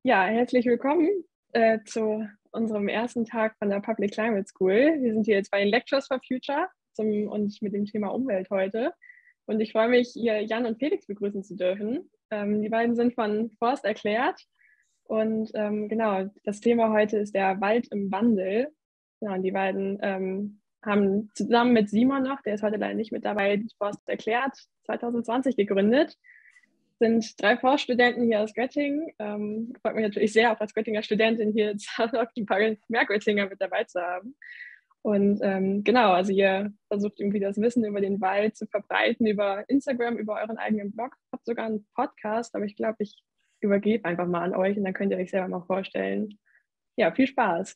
Ja, herzlich willkommen zu unserem ersten Tag von der Public Climate School. Wir sind hier jetzt bei den Lectures for Future und mit dem Thema Umwelt heute. Und ich freue mich, hier Jan und Felix begrüßen zu dürfen. Die beiden sind von Forst erklärt. Und genau, das Thema heute ist der Wald im Wandel. Genau, und die beiden haben zusammen mit Simon noch, der ist heute leider nicht mit dabei, Forst erklärt, 2020 gegründet. Sind 3 Forststudenten hier aus Göttingen. Freut mich natürlich sehr, auch als Göttinger Studentin hier jetzt auch die paar Mehr-Göttinger mit dabei zu haben. Und genau, also ihr versucht irgendwie das Wissen über den Wald zu verbreiten, über Instagram, über euren eigenen Blog. Habt sogar einen Podcast, aber ich glaube, ich übergebe einfach mal an euch und dann könnt ihr euch selber mal vorstellen. Ja, viel Spaß.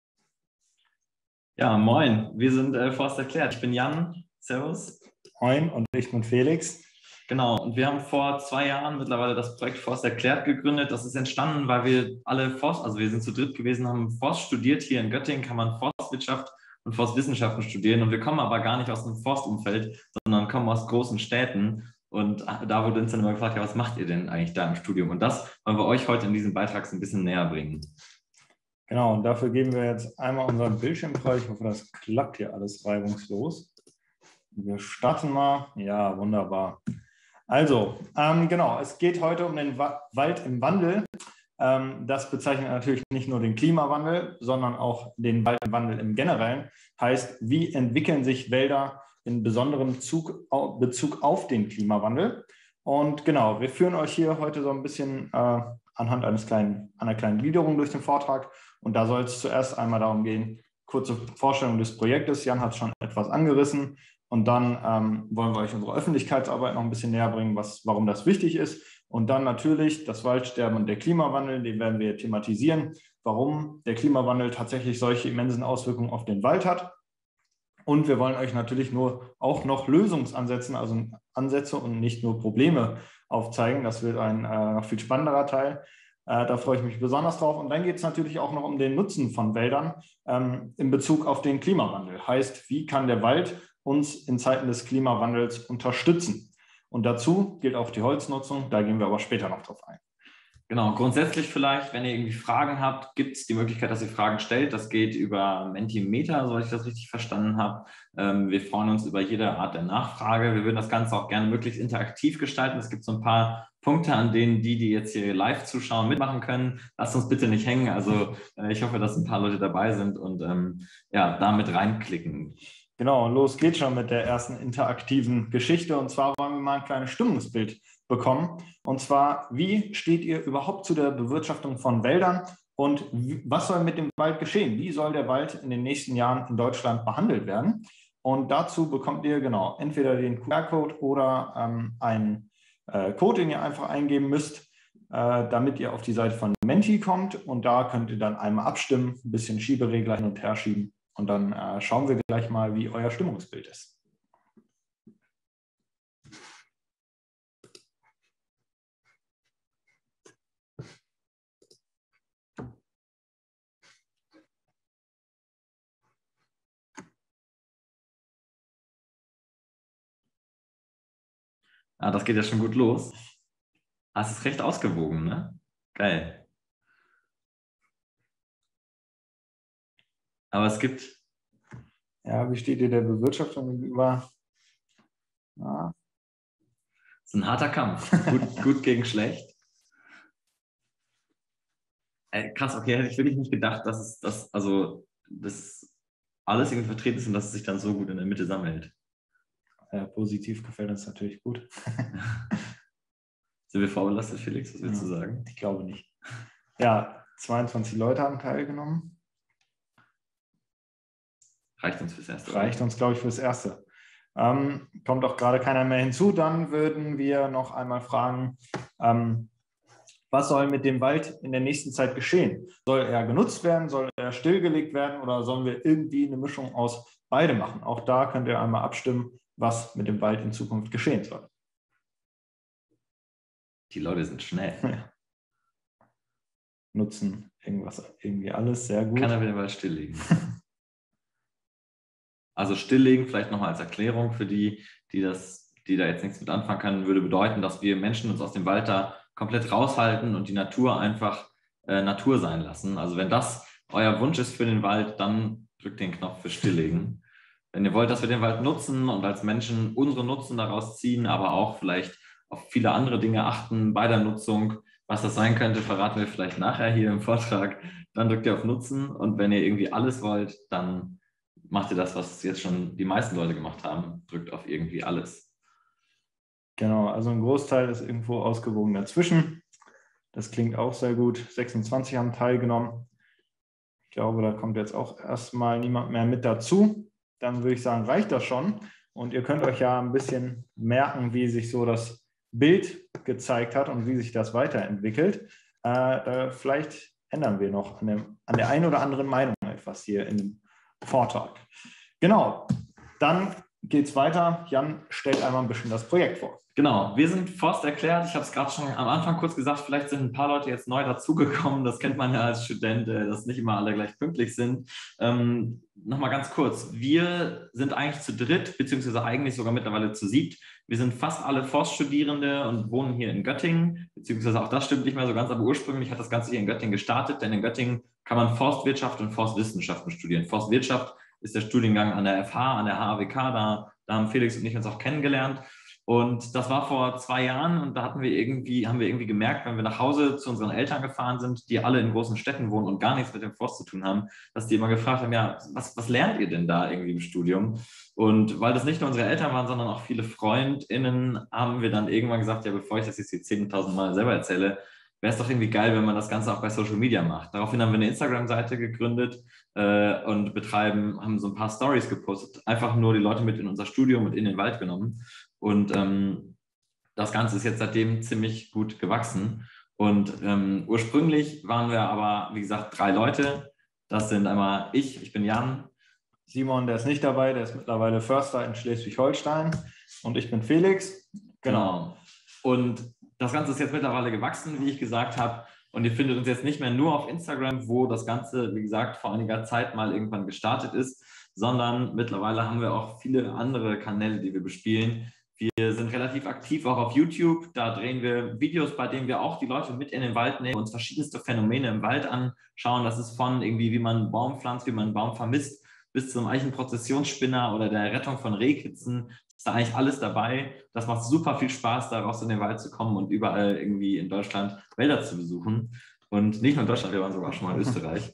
Ja, moin, wir sind Forst erklärt. Ich bin Jan, servus. Moin, und ich bin Felix. Genau, und wir haben vor 2 Jahren mittlerweile das Projekt Forst erklärt gegründet. Das ist entstanden, weil wir alle also wir sind zu dritt gewesen, haben Forst studiert. Hier in Göttingen kann man Forstwirtschaft und Forstwissenschaften studieren. Und wir kommen aber gar nicht aus dem Forstumfeld, sondern kommen aus großen Städten. Und da wurde uns dann immer gefragt, ja, was macht ihr denn eigentlich da im Studium? Und das wollen wir euch heute in diesem Beitrag so ein bisschen näher bringen. Genau, und dafür geben wir jetzt einmal unseren Bildschirm frei. Ich hoffe, das klappt hier alles reibungslos. Wir starten mal. Ja, wunderbar. Also, genau, es geht heute um den Wald im Wandel. Das bezeichnet natürlich nicht nur den Klimawandel, sondern auch den Waldwandel im Generellen. Heißt, wie entwickeln sich Wälder in besonderem Bezug auf den Klimawandel? Und genau, wir führen euch hier heute so ein bisschen anhand einer kleinen Gliederung durch den Vortrag. Und da soll es zuerst einmal darum gehen, kurze Vorstellung des Projektes. Jan hat es schon etwas angerissen. Und dann wollen wir euch unsere Öffentlichkeitsarbeit noch ein bisschen näher bringen, warum das wichtig ist. Und dann natürlich das Waldsterben und der Klimawandel, den werden wir thematisieren, warum der Klimawandel tatsächlich solche immensen Auswirkungen auf den Wald hat. Und wir wollen euch natürlich auch noch Lösungsansätze, also Ansätze und nicht nur Probleme aufzeigen. Das wird ein noch viel spannenderer Teil. Da freue ich mich besonders drauf. Und dann geht es natürlich auch noch um den Nutzen von Wäldern in Bezug auf den Klimawandel. Heißt, wie kann der Wald uns in Zeiten des Klimawandels unterstützen? Und dazu gilt auch die Holznutzung. Da gehen wir aber später noch drauf ein. Genau, grundsätzlich vielleicht, wenn ihr irgendwie Fragen habt, gibt es die Möglichkeit, dass ihr Fragen stellt. Das geht über Mentimeter, soweit ich das richtig verstanden habe. Wir freuen uns über jede Art der Nachfrage. Wir würden das Ganze auch gerne möglichst interaktiv gestalten. Es gibt so ein paar Punkte, an denen die jetzt hier live zuschauen, mitmachen können. Lasst uns bitte nicht hängen. Also ich hoffe, dass ein paar Leute dabei sind und ja, damit reinklicken. Genau, los geht's schon mit der ersten interaktiven Geschichte. Und zwar wollen wir mal ein kleines Stimmungsbild bekommen. Und zwar, wie steht ihr überhaupt zu der Bewirtschaftung von Wäldern und was soll mit dem Wald geschehen? Wie soll der Wald in den nächsten Jahren in Deutschland behandelt werden? Und dazu bekommt ihr genau entweder den QR-Code oder einen Code, den ihr einfach eingeben müsst, damit ihr auf die Seite von Menti kommt. Und da könnt ihr dann einmal abstimmen, ein bisschen Schieberegler hin und her schieben. Und dann schauen wir gleich mal, wie euer Stimmungsbild ist. Ah, das geht ja schon gut los. Es ist recht ausgewogen, ne? Geil. Aber es gibt... Ja, wie steht ihr der Bewirtschaftung gegenüber? Ja. Es ist ein harter Kampf. Gut gegen schlecht. Krass, okay, hätte ich wirklich nicht gedacht, dass das alles irgendwie vertreten ist und dass es sich dann so gut in der Mitte sammelt. Positiv gefällt uns natürlich gut. Sind wir vorbelastet, Felix? Was willst du sagen? Ich glaube nicht. Ja, 22 Leute haben teilgenommen. Reicht uns fürs Erste. Reicht uns, glaube ich, fürs Erste. Kommt auch gerade keiner mehr hinzu. Dann würden wir noch einmal fragen, was soll mit dem Wald in der nächsten Zeit geschehen? Soll er genutzt werden? Soll er stillgelegt werden? Oder sollen wir irgendwie eine Mischung aus beidem machen? Auch da könnt ihr einmal abstimmen, was mit dem Wald in Zukunft geschehen soll. Die Leute sind schnell. Ja. Nutzen irgendwie alles, sehr gut. Kann er wieder mal stilllegen. Also stilllegen, vielleicht nochmal als Erklärung für die da jetzt nichts mit anfangen können, würde bedeuten, dass wir Menschen uns aus dem Wald da komplett raushalten und die Natur einfach Natur sein lassen. Also wenn das euer Wunsch ist für den Wald, dann drückt den Knopf für Stilllegen. Wenn ihr wollt, dass wir den Wald nutzen und als Menschen unsere Nutzen daraus ziehen, aber auch vielleicht auf viele andere Dinge achten bei der Nutzung, was das sein könnte, verraten wir vielleicht nachher hier im Vortrag, dann drückt ihr auf Nutzen. Und wenn ihr irgendwie alles wollt, dann macht ihr das, was jetzt schon die meisten Leute gemacht haben, drückt auf irgendwie alles. Genau, also ein Großteil ist irgendwo ausgewogen dazwischen. Das klingt auch sehr gut. 26 haben teilgenommen. Ich glaube, da kommt jetzt auch erstmal niemand mehr mit dazu. Dann würde ich sagen, reicht das schon. Und ihr könnt euch ja ein bisschen merken, wie sich so das Bild gezeigt hat und wie sich das weiterentwickelt. Vielleicht ändern wir noch an der einen oder anderen Meinung etwas hier im Vortrag. Genau, dann geht es weiter. Jan stellt einmal ein bisschen das Projekt vor. Genau, wir sind Forst erklärt. Ich habe es gerade schon am Anfang kurz gesagt, vielleicht sind ein paar Leute jetzt neu dazugekommen. Das kennt man ja als Student, dass nicht immer alle gleich pünktlich sind. Nochmal ganz kurz, wir sind eigentlich zu dritt, beziehungsweise eigentlich sogar mittlerweile zu siebt. Wir sind fast alle Forststudierende und wohnen hier in Göttingen, beziehungsweise auch das stimmt nicht mehr so ganz, aber ursprünglich hat das Ganze hier in Göttingen gestartet, denn in Göttingen kann man Forstwirtschaft und Forstwissenschaften studieren. Forstwirtschaft ist der Studiengang an der FH, an der HAWK, da haben Felix und ich uns auch kennengelernt. Und das war vor 2 Jahren und da haben wir irgendwie gemerkt, wenn wir nach Hause zu unseren Eltern gefahren sind, die alle in großen Städten wohnen und gar nichts mit dem Forst zu tun haben, dass die immer gefragt haben, ja, was lernt ihr denn da irgendwie im Studium? Und weil das nicht nur unsere Eltern waren, sondern auch viele FreundInnen, haben wir dann irgendwann gesagt, ja, bevor ich das jetzt hier 10.000 Mal selber erzähle, wäre es doch irgendwie geil, wenn man das Ganze auch bei Social Media macht. Daraufhin haben wir eine Instagram-Seite gegründet und haben so ein paar Stories gepostet, einfach nur die Leute mit in unser Studium und in den Wald genommen. Und das Ganze ist jetzt seitdem ziemlich gut gewachsen. Und ursprünglich waren wir aber, wie gesagt, 3 Leute. Das sind einmal ich bin Jan. Simon, der ist nicht dabei, der ist mittlerweile Förster in Schleswig-Holstein. Und ich bin Felix. Genau. Und das Ganze ist jetzt mittlerweile gewachsen, wie ich gesagt habe. Und ihr findet uns jetzt nicht mehr nur auf Instagram, wo das Ganze, wie gesagt, vor einiger Zeit mal irgendwann gestartet ist, sondern mittlerweile haben wir auch viele andere Kanäle, die wir bespielen. Wir sind relativ aktiv auch auf YouTube. Da drehen wir Videos, bei denen wir auch die Leute mit in den Wald nehmen, uns verschiedenste Phänomene im Wald anschauen. Das ist von irgendwie, wie man einen Baum pflanzt, wie man einen Baum vermisst, bis zum Eichenprozessionsspinner oder der Rettung von Rehkitzen. Ist da eigentlich alles dabei. Das macht super viel Spaß, daraus in den Wald zu kommen und überall irgendwie in Deutschland Wälder zu besuchen. Und nicht nur in Deutschland, wir waren sogar schon mal in Österreich.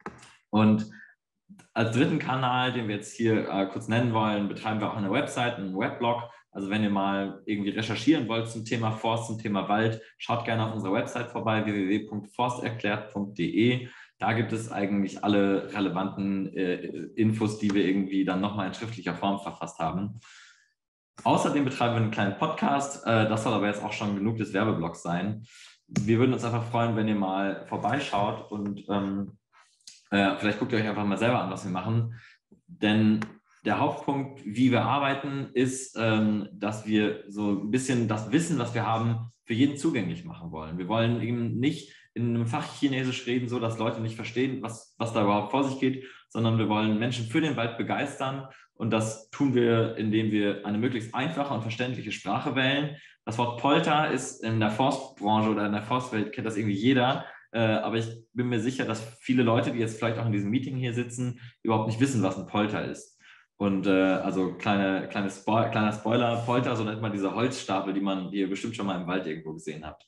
Und als dritten Kanal, den wir jetzt hier kurz nennen wollen, betreiben wir auch eine Website, einen Weblog. Also wenn ihr mal irgendwie recherchieren wollt zum Thema Forst, zum Thema Wald, schaut gerne auf unserer Website vorbei, www.forsterklärt.de. Da gibt es eigentlich alle relevanten Infos, die wir irgendwie dann nochmal in schriftlicher Form verfasst haben. Außerdem betreiben wir einen kleinen Podcast. Das soll aber jetzt auch schon genug des Werbeblocks sein. Wir würden uns einfach freuen, wenn ihr mal vorbeischaut und vielleicht guckt ihr euch einfach mal selber an, was wir machen. Denn der Hauptpunkt, wie wir arbeiten, ist, dass wir so ein bisschen das Wissen, was wir haben, für jeden zugänglich machen wollen. Wir wollen eben nicht in einem Fachchinesisch reden, so dass Leute nicht verstehen, was da überhaupt vor sich geht, sondern wir wollen Menschen für den Wald begeistern. Und das tun wir, indem wir eine möglichst einfache und verständliche Sprache wählen. Das Wort Polter ist in der Forstbranche oder in der Forstwelt, kennt das irgendwie jeder. Aber ich bin mir sicher, dass viele Leute, die jetzt vielleicht auch in diesem Meeting hier sitzen, überhaupt nicht wissen, was ein Polter ist. Und also kleiner Spoiler, Polter, so nennt man diese Holzstapel, die ihr bestimmt schon mal im Wald irgendwo gesehen habt.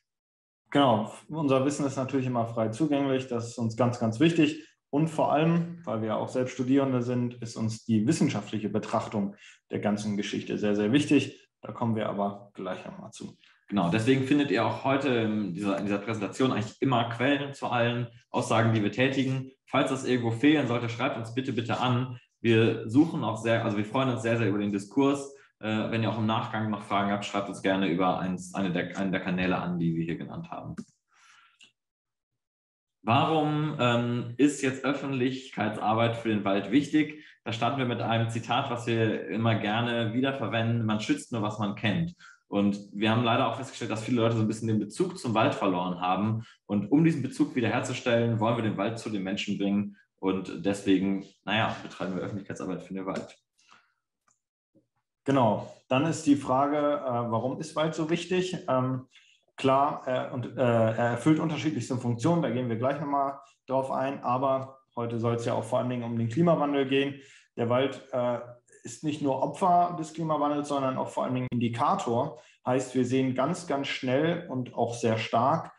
Genau, unser Wissen ist natürlich immer frei zugänglich, das ist uns ganz, ganz wichtig. Und vor allem, weil wir auch selbst Studierende sind, ist uns die wissenschaftliche Betrachtung der ganzen Geschichte sehr, sehr wichtig. Da kommen wir aber gleich nochmal zu. Genau, deswegen findet ihr auch heute in dieser Präsentation eigentlich immer Quellen zu allen Aussagen, die wir tätigen. Falls das irgendwo fehlen sollte, schreibt uns bitte an. Wir suchen auch wir freuen uns sehr, sehr über den Diskurs. Wenn ihr auch im Nachgang noch Fragen habt, schreibt uns gerne über einen der Kanäle an, die wir hier genannt haben. Warum ist jetzt Öffentlichkeitsarbeit für den Wald wichtig? Da starten wir mit einem Zitat, was wir immer gerne wiederverwenden. Man schützt nur, was man kennt. Und wir haben leider auch festgestellt, dass viele Leute so ein bisschen den Bezug zum Wald verloren haben. Und um diesen Bezug wiederherzustellen, wollen wir den Wald zu den Menschen bringen. Und deswegen, betreiben wir Öffentlichkeitsarbeit für den Wald. Genau, dann ist die Frage, warum ist Wald so wichtig? klar, er erfüllt unterschiedlichste Funktionen, da gehen wir gleich nochmal drauf ein, aber heute soll es ja auch vor allen Dingen um den Klimawandel gehen. Der Wald ist nicht nur Opfer des Klimawandels, sondern auch vor allen Dingen Indikator. Heißt, wir sehen ganz, ganz schnell und auch sehr stark,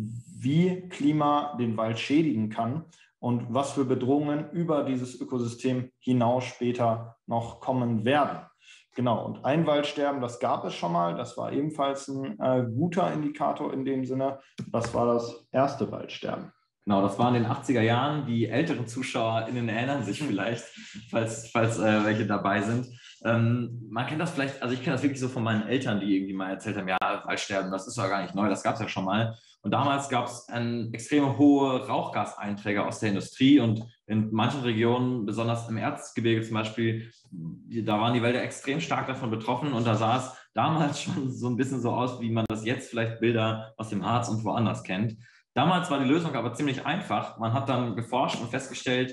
wie Klima den Wald schädigen kann und was für Bedrohungen über dieses Ökosystem hinaus später noch kommen werden. Genau, und ein Waldsterben, das gab es schon mal, das war ebenfalls ein guter Indikator in dem Sinne, das war das erste Waldsterben. Genau, das war in den 80er Jahren. Die älteren ZuschauerInnen erinnern sich vielleicht, falls welche dabei sind. Man kennt das vielleicht, also ich kenne das wirklich so von meinen Eltern, die irgendwie mal erzählt haben, ja, Waldsterben, das ist ja gar nicht neu, das gab es ja schon mal. Und damals gab es extrem hohe Rauchgaseinträge aus der Industrie und in manchen Regionen, besonders im Erzgebirge zum Beispiel, da waren die Wälder extrem stark davon betroffen und da sah es damals schon so ein bisschen so aus, wie man das jetzt vielleicht Bilder aus dem Harz und woanders kennt. Damals war die Lösung aber ziemlich einfach. Man hat dann geforscht und festgestellt,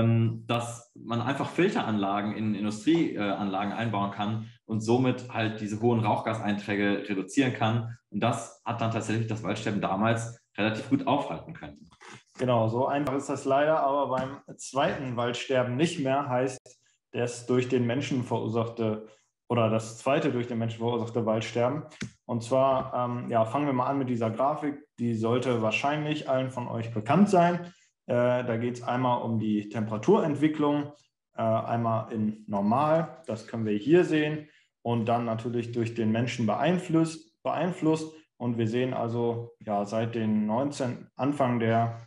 dass man einfach Filteranlagen in Industrieanlagen einbauen kann und somit halt diese hohen Rauchgaseinträge reduzieren kann. Und das hat dann tatsächlich das Waldsterben damals relativ gut aufhalten können. Genau, so einfach ist das leider, aber beim zweiten Waldsterben nicht mehr, heißt das durch den Menschen verursachte oder das zweite durch den Menschen verursachte Waldsterben. Und zwar fangen wir mal an mit dieser Grafik, die sollte wahrscheinlich allen von euch bekannt sein. Da geht es einmal um die Temperaturentwicklung, einmal in Normal, das können wir hier sehen, und dann natürlich durch den Menschen beeinflusst. Und wir sehen also seit den Anfang der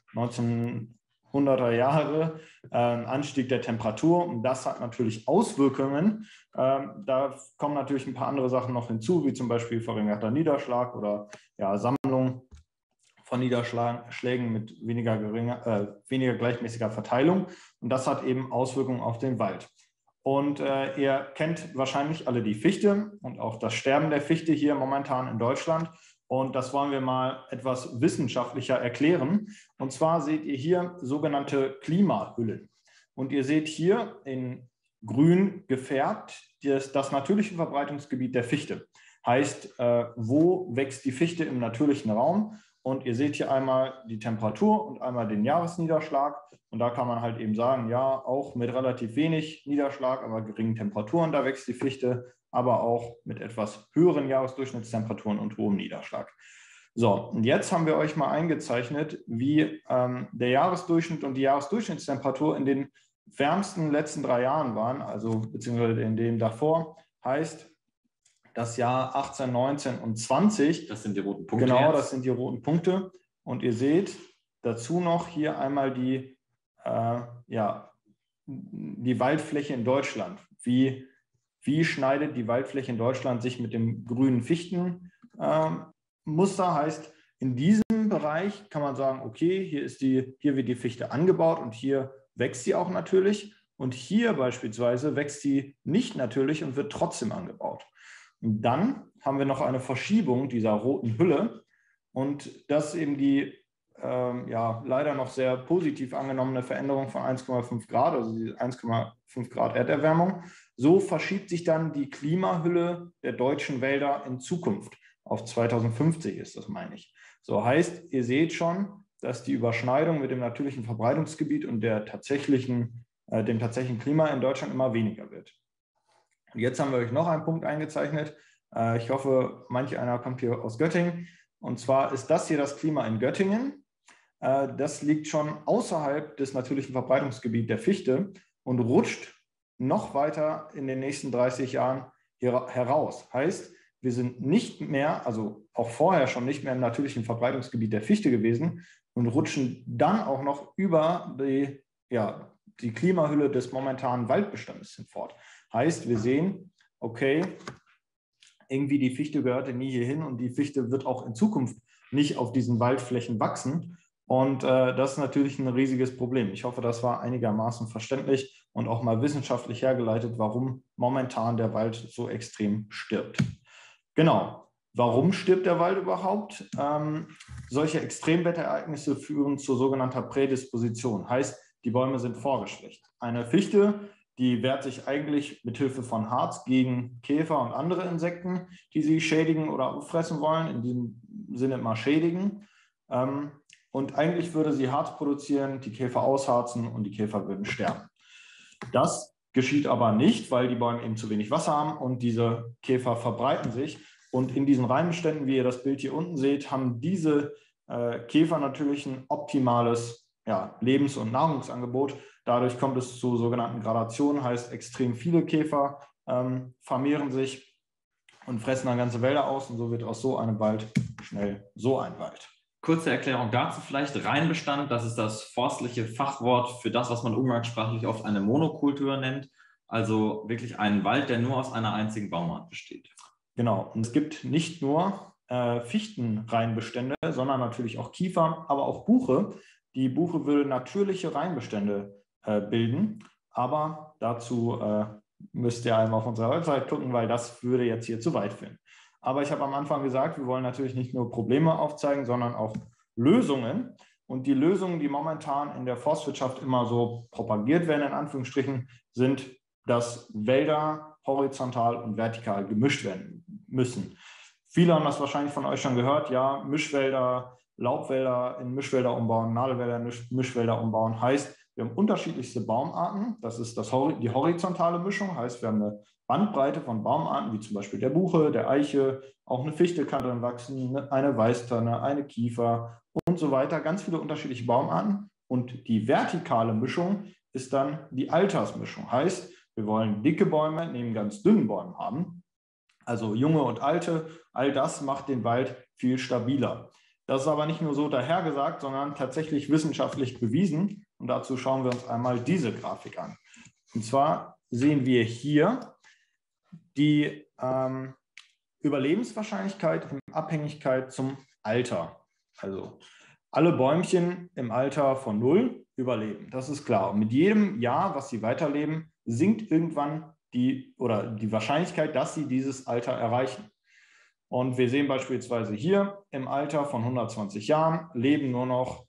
1900er Jahre Anstieg der Temperatur. Und das hat natürlich Auswirkungen. Da kommen natürlich ein paar andere Sachen noch hinzu, wie zum Beispiel verringerter Niederschlag oder Sammlung von Niederschlägen mit weniger gleichmäßiger Verteilung. Und das hat eben Auswirkungen auf den Wald. Und ihr kennt wahrscheinlich alle die Fichte und auch das Sterben der Fichte hier momentan in Deutschland. Und das wollen wir mal etwas wissenschaftlicher erklären. Und zwar seht ihr hier sogenannte Klimahüllen. Und ihr seht hier in grün gefärbt das natürliche Verbreitungsgebiet der Fichte. Heißt, wo wächst die Fichte im natürlichen Raum? Und ihr seht hier einmal die Temperatur und einmal den Jahresniederschlag. Und da kann man halt eben sagen, ja, auch mit relativ wenig Niederschlag, aber geringen Temperaturen, da wächst die Fichte, aber auch mit etwas höheren Jahresdurchschnittstemperaturen und hohem Niederschlag. So, und jetzt haben wir euch mal eingezeichnet, wie der Jahresdurchschnitt und die Jahresdurchschnittstemperatur in den wärmsten letzten 3 Jahren waren, also beziehungsweise in dem davor, heißt das Jahr 18, 19 und 20. Das sind die roten Punkte. Genau, jetzt. Das sind die roten Punkte. Und ihr seht dazu noch hier einmal die Waldfläche in Deutschland. Wie schneidet die Waldfläche in Deutschland sich mit dem grünen Fichtenmuster? Heißt, in diesem Bereich kann man sagen, okay, hier wird die Fichte angebaut und hier wächst sie auch natürlich. Und hier beispielsweise wächst sie nicht natürlich und wird trotzdem angebaut. Und dann haben wir noch eine Verschiebung dieser roten Hülle. Und das ist eben die leider noch sehr positiv angenommene Veränderung von 1,5 Grad, also die 1,5 Grad Erderwärmung. So verschiebt sich dann die Klimahülle der deutschen Wälder in Zukunft. Auf 2050 ist das, meine ich. So heißt, ihr seht schon, dass die Überschneidung mit dem natürlichen Verbreitungsgebiet und dem tatsächlichen Klima in Deutschland immer weniger wird. Und jetzt haben wir euch noch einen Punkt eingezeichnet. Ich hoffe, manch einer kommt hier aus Göttingen. Und zwar ist das hier das Klima in Göttingen. Das liegt schon außerhalb des natürlichen Verbreitungsgebiets der Fichte und rutscht noch weiter in den nächsten 30 Jahren heraus. Heißt, wir sind nicht mehr, also auch vorher schon nicht mehr im natürlichen Verbreitungsgebiet der Fichte gewesen und rutschen dann auch noch über die Klimahülle des momentanen Waldbestandes hinfort. Heißt, wir sehen, okay, irgendwie die Fichte gehörte nie hierhin und die Fichte wird auch in Zukunft nicht auf diesen Waldflächen wachsen. Und das ist natürlich ein riesiges Problem. Ich hoffe, das war einigermaßen verständlich und auch mal wissenschaftlich hergeleitet, warum momentan der Wald so extrem stirbt. Genau. Warum stirbt der Wald überhaupt? Solche Extremwetterereignisse führen zu sogenannter Prädisposition. Heißt, die Bäume sind vorgeschwächt. Eine Fichte, die wehrt sich eigentlich mit Hilfe von Harz gegen Käfer und andere Insekten, die sie schädigen oder auffressen wollen. In diesem Sinne immer schädigen. Und eigentlich würde sie Harz produzieren, die Käfer ausharzen und die Käfer würden sterben. Das geschieht aber nicht, weil die Bäume eben zu wenig Wasser haben und diese Käfer verbreiten sich. Und in diesen Reinbeständen, wie ihr das Bild hier unten seht, haben diese Käfer natürlich ein optimales Lebens- und Nahrungsangebot. Dadurch kommt es zu sogenannten Gradationen, heißt extrem viele Käfer vermehren sich und fressen dann ganze Wälder aus und so wird aus so einem Wald schnell so ein Wald. Kurze Erklärung dazu vielleicht. Reinbestand, das ist das forstliche Fachwort für das, was man umgangssprachlich oft eine Monokultur nennt. Also wirklich einen Wald, der nur aus einer einzigen Baumart besteht. Genau, und es gibt nicht nur Fichtenreinbestände, sondern natürlich auch Kiefer, aber auch Buche. Die Buche würde natürliche Reinbestände bilden, aber dazu müsst ihr einmal auf unserer Website gucken, weil das würde jetzt hier zu weit führen. Aber ich habe am Anfang gesagt, wir wollen natürlich nicht nur Probleme aufzeigen, sondern auch Lösungen. Und die Lösungen, die momentan in der Forstwirtschaft immer so propagiert werden, in Anführungsstrichen, sind, dass Wälder horizontal und vertikal gemischt werden müssen. Viele haben das wahrscheinlich von euch schon gehört, ja, Mischwälder, Laubwälder in Mischwälder umbauen, Nadelwälder in Mischwälder umbauen, heißt, wir haben unterschiedlichste Baumarten, das ist die horizontale Mischung, heißt, wir haben eine Bandbreite von Baumarten, wie zum Beispiel der Buche, der Eiche, auch eine Fichte kann drin wachsen, eine Weißtanne, eine Kiefer und so weiter, ganz viele unterschiedliche Baumarten. Und die vertikale Mischung ist dann die Altersmischung, heißt, wir wollen dicke Bäume neben ganz dünnen Bäumen haben, also junge und alte, all das macht den Wald viel stabiler. Das ist aber nicht nur so dahergesagt, sondern tatsächlich wissenschaftlich bewiesen. Und dazu schauen wir uns einmal diese Grafik an. Und zwar sehen wir hier die Überlebenswahrscheinlichkeit in Abhängigkeit zum Alter. Also alle Bäumchen im Alter von 0 überleben, das ist klar. Und mit jedem Jahr, was sie weiterleben, sinkt irgendwann die Wahrscheinlichkeit, dass sie dieses Alter erreichen. Und wir sehen beispielsweise hier im Alter von 120 Jahren leben nur noch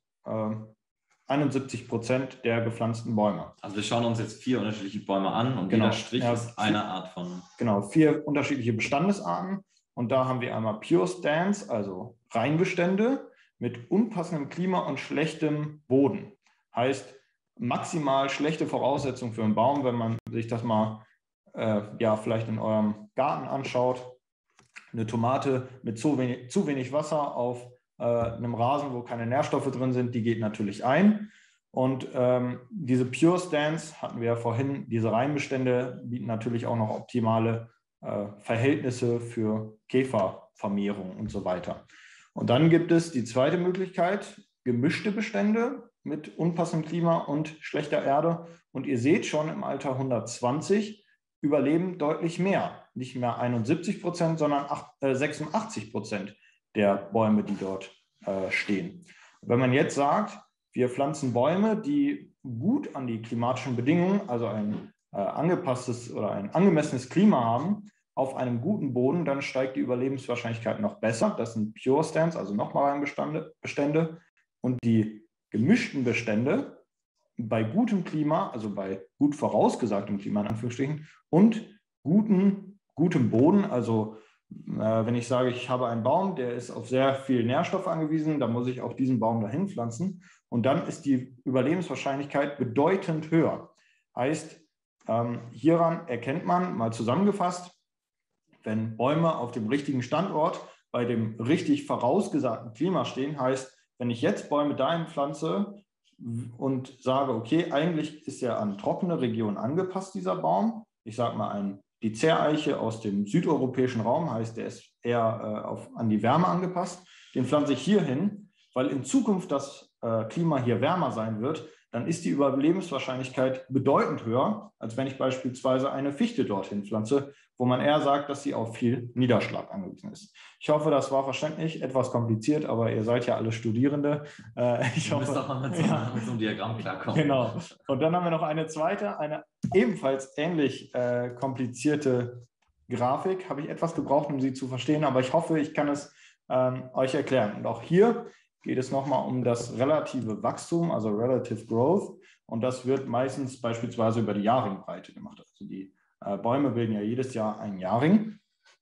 71% der gepflanzten Bäume. Also wir schauen uns jetzt 4 unterschiedliche Bäume an und genau, jeder Strich ist eine Art von... Genau, 4 unterschiedliche Bestandesarten. Und da haben wir einmal Pure Stands, also Reinbestände mit unpassendem Klima und schlechtem Boden. Heißt maximal schlechte Voraussetzungen für einen Baum, wenn man sich das mal vielleicht in eurem Garten anschaut. Eine Tomate mit zu wenig Wasser auf einem Rasen, wo keine Nährstoffe drin sind, die geht natürlich ein. Und diese Pure Stands hatten wir ja vorhin, diese Reinbestände bieten natürlich auch noch optimale Verhältnisse für Käfervermehrung und so weiter. Und dann gibt es die zweite Möglichkeit, gemischte Bestände mit unpassendem Klima und schlechter Erde. Und ihr seht schon, im Alter 120 überleben deutlich mehr. Nicht mehr 71%, sondern 86% der Bäume, die dort stehen. Wenn man jetzt sagt, wir pflanzen Bäume, die gut an die klimatischen Bedingungen, also ein angepasstes oder ein angemessenes Klima haben, auf einem guten Boden, dann steigt die Überlebenswahrscheinlichkeit noch besser. Das sind Pure Stands, also nochmal Bestände. Und die gemischten Bestände bei gutem Klima, also bei gut vorausgesagtem Klima in Anführungsstrichen, und gutem Boden, also wenn ich sage, ich habe einen Baum, der ist auf sehr viel Nährstoff angewiesen, dann muss ich auch diesen Baum dahin pflanzen und dann ist die Überlebenswahrscheinlichkeit bedeutend höher. Heißt, hieran erkennt man, mal zusammengefasst, wenn Bäume auf dem richtigen Standort bei dem richtig vorausgesagten Klima stehen, heißt, wenn ich jetzt Bäume dahin pflanze und sage, okay, eigentlich ist er an trockene Regionen angepasst, dieser Baum. Ich sage mal, die Zerreiche aus dem südeuropäischen Raum, heißt, der ist eher an die Wärme angepasst. Den pflanze ich hier hin, weil in Zukunft das Klima hier wärmer sein wird. Dann ist die Überlebenswahrscheinlichkeit bedeutend höher, als wenn ich beispielsweise eine Fichte dorthin pflanze, wo man eher sagt, dass sie auf viel Niederschlag angewiesen ist. Ich hoffe, das war verständlich, etwas kompliziert, aber ihr seid ja alle Studierende. Ich hoffe, müsst auch mal mit so einem Diagramm klarkommen. Genau. Und dann haben wir noch eine zweite, eine ebenfalls ähnlich komplizierte Grafik. Habe ich etwas gebraucht, um sie zu verstehen, aber ich hoffe, ich kann es euch erklären. Und auch hier geht es nochmal um das relative Wachstum, also Relative Growth. Und das wird meistens beispielsweise über die Jahringbreite gemacht. Also die Bäume bilden ja jedes Jahr einen Jahrring.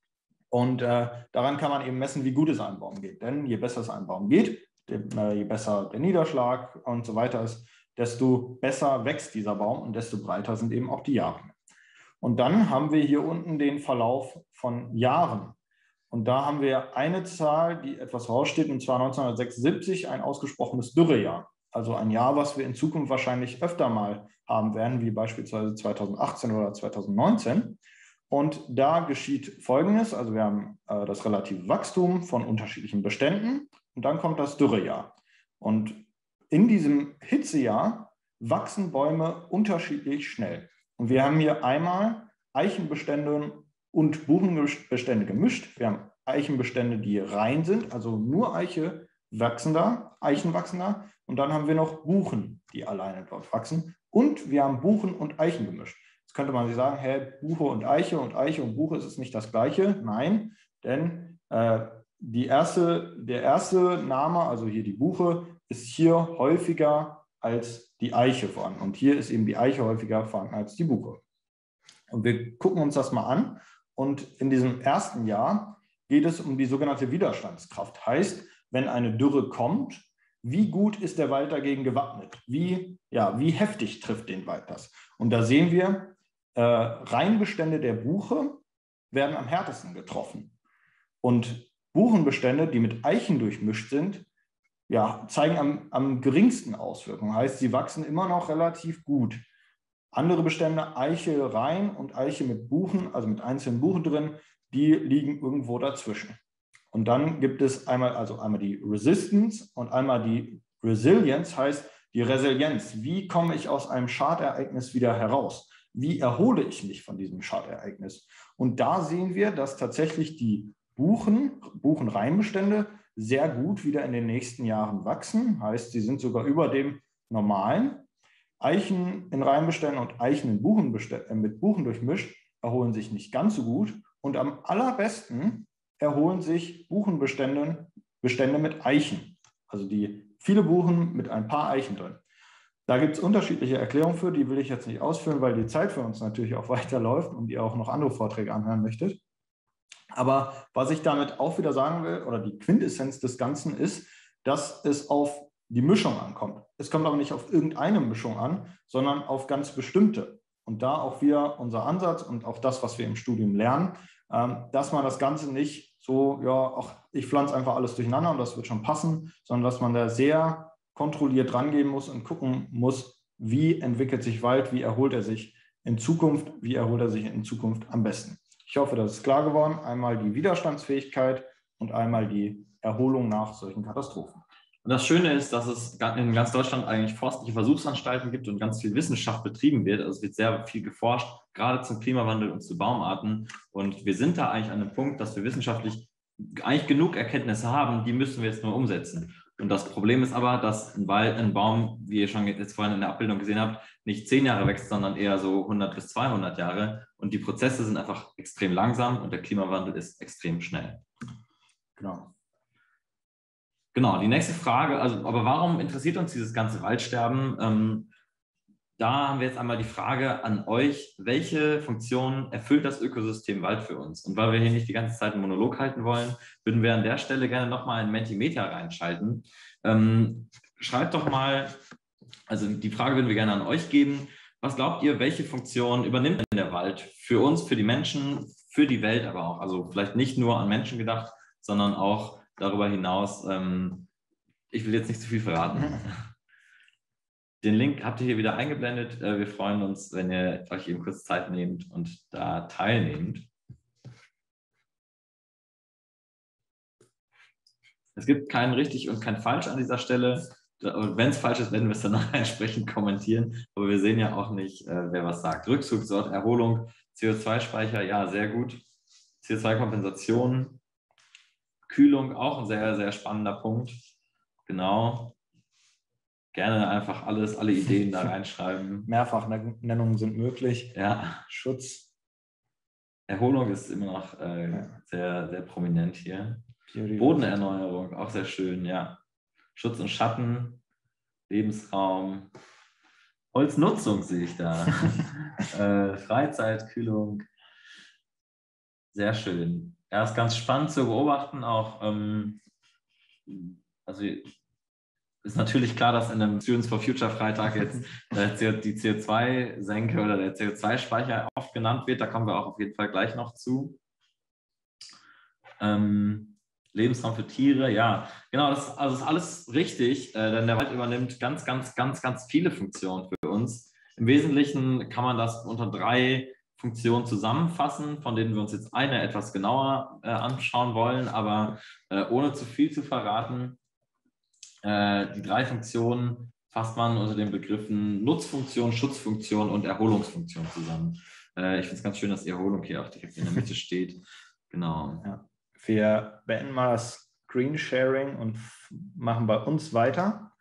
Und daran kann man eben messen, wie gut es einem Baum geht. Denn je besser es einem Baum geht, je besser der Niederschlag und so weiter ist, desto besser wächst dieser Baum und desto breiter sind eben auch die Jahre. Und dann haben wir hier unten den Verlauf von Jahren. Und da haben wir eine Zahl, die etwas raussteht, und zwar 1976, ein ausgesprochenes Dürrejahr. Also ein Jahr, was wir in Zukunft wahrscheinlich öfter mal haben werden, wie beispielsweise 2018 oder 2019. Und da geschieht Folgendes, also wir haben das relative Wachstum von unterschiedlichen Beständen und dann kommt das Dürrejahr. Und in diesem Hitzejahr wachsen Bäume unterschiedlich schnell. Und wir haben hier einmal Eichenbestände und Buchenbestände gemischt. Wir haben Eichenbestände, die rein sind, also nur Eichen wachsen da. Und dann haben wir noch Buchen, die alleine dort wachsen. Und wir haben Buchen und Eichen gemischt. Jetzt könnte man sich sagen, hey, Buche und Eiche und Buche, ist es nicht das Gleiche? Nein, denn der erste Name, also hier die Buche, ist hier häufiger als die Eiche vorhanden. Und hier ist eben die Eiche häufiger vorhanden als die Buche. Und wir gucken uns das mal an. Und in diesem ersten Jahr geht es um die sogenannte Widerstandskraft. Heißt, wenn eine Dürre kommt, wie gut ist der Wald dagegen gewappnet? Wie heftig trifft den Wald das? Und da sehen wir, Reinbestände der Buche werden am härtesten getroffen. Und Buchenbestände, die mit Eichen durchmischt sind, zeigen am geringsten Auswirkungen. Heißt, sie wachsen immer noch relativ gut. Andere Bestände, Eiche rein und Eiche mit Buchen, also mit einzelnen Buchen drin, die liegen irgendwo dazwischen. Und dann gibt es einmal die Resistance und einmal die Resilience, heißt die Resilienz. Wie komme ich aus einem Schadereignis wieder heraus? Wie erhole ich mich von diesem Schadereignis? Und da sehen wir, dass tatsächlich die Buchenreinbestände sehr gut wieder in den nächsten Jahren wachsen. Heißt, sie sind sogar über dem normalen. Eichen in Reinbeständen und Eichen in mit Buchen durchmischt erholen sich nicht ganz so gut. Und am allerbesten erholen sich Buchenbestände mit Eichen. Also viele Buchen mit ein paar Eichen drin. Da gibt es unterschiedliche Erklärungen für, die will ich jetzt nicht ausführen, weil die Zeit für uns natürlich auch weiterläuft und ihr auch noch andere Vorträge anhören möchtet. Aber was ich damit auch wieder sagen will, oder die Quintessenz des Ganzen ist, dass es auf die Mischung ankommt. Es kommt aber nicht auf irgendeine Mischung an, sondern auf ganz bestimmte. Und da auch wieder unser Ansatz und auch das, was wir im Studium lernen, dass man das Ganze nicht so, ich pflanze einfach alles durcheinander und das wird schon passen, sondern dass man da sehr kontrolliert rangehen muss und gucken muss, wie entwickelt sich Wald, wie erholt er sich in Zukunft am besten. Ich hoffe, das ist klar geworden. Einmal die Widerstandsfähigkeit und einmal die Erholung nach solchen Katastrophen. Und das Schöne ist, dass es in ganz Deutschland eigentlich forstliche Versuchsanstalten gibt und ganz viel Wissenschaft betrieben wird. Also es wird sehr viel geforscht, gerade zum Klimawandel und zu Baumarten. Und wir sind da eigentlich an einem Punkt, dass wir wissenschaftlich eigentlich genug Erkenntnisse haben, die müssen wir jetzt nur umsetzen. Und das Problem ist aber, dass ein Baum, wie ihr schon jetzt vorhin in der Abbildung gesehen habt, nicht 10 Jahre wächst, sondern eher so 100 bis 200 Jahre. Und die Prozesse sind einfach extrem langsam und der Klimawandel ist extrem schnell. Genau, die nächste Frage, aber warum interessiert uns dieses ganze Waldsterben? Da haben wir jetzt einmal die Frage an euch, welche Funktion erfüllt das Ökosystem Wald für uns? Und weil wir hier nicht die ganze Zeit einen Monolog halten wollen, würden wir an der Stelle gerne nochmal ein Mentimeter reinschalten. Schreibt doch mal, also die Frage würden wir gerne an euch geben, was glaubt ihr, welche Funktion übernimmt denn der Wald für uns, für die Menschen, für die Welt aber auch? Also vielleicht nicht nur an Menschen gedacht, sondern auch darüber hinaus, ich will jetzt nicht zu viel verraten. Den Link habt ihr hier wieder eingeblendet. Wir freuen uns, wenn ihr euch eben kurz Zeit nehmt und da teilnehmt. Es gibt kein richtig und kein falsch an dieser Stelle. Und wenn es falsch ist, werden wir es danach entsprechend kommentieren. Aber wir sehen ja auch nicht, wer was sagt. Rückzugsort, Erholung, CO2-Speicher, ja, sehr gut. CO2-Kompensation. Kühlung, auch ein sehr, sehr spannender Punkt. Genau. Gerne einfach alle Ideen da reinschreiben. Mehrfachnennungen sind möglich. Ja. Schutz. Erholung ist immer noch sehr, sehr prominent hier. Bodenerneuerung, auch sehr schön, ja. Schutz und Schatten, Lebensraum. Holznutzung sehe ich da. Freizeit, Kühlung. Sehr schön. Ja, ist ganz spannend zu beobachten. Auch, also ist natürlich klar, dass in einem Students for Future Freitag jetzt die CO2-Senke oder der CO2-Speicher oft genannt wird. Da kommen wir auch auf jeden Fall gleich noch zu. Lebensraum für Tiere, ja, genau, das ist alles richtig, denn der Wald übernimmt ganz, ganz, ganz, ganz viele Funktionen für uns. Im Wesentlichen kann man das unter 3 Funktionen zusammenfassen, von denen wir uns jetzt eine etwas genauer anschauen wollen, aber ohne zu viel zu verraten. Die 3 Funktionen fasst man unter den Begriffen Nutzfunktion, Schutzfunktion und Erholungsfunktion zusammen. Ich finde es ganz schön, dass die Erholung hier auch direkt in der Mitte steht. Genau. Ja. Wir beenden mal das Screen Sharing und machen bei uns weiter.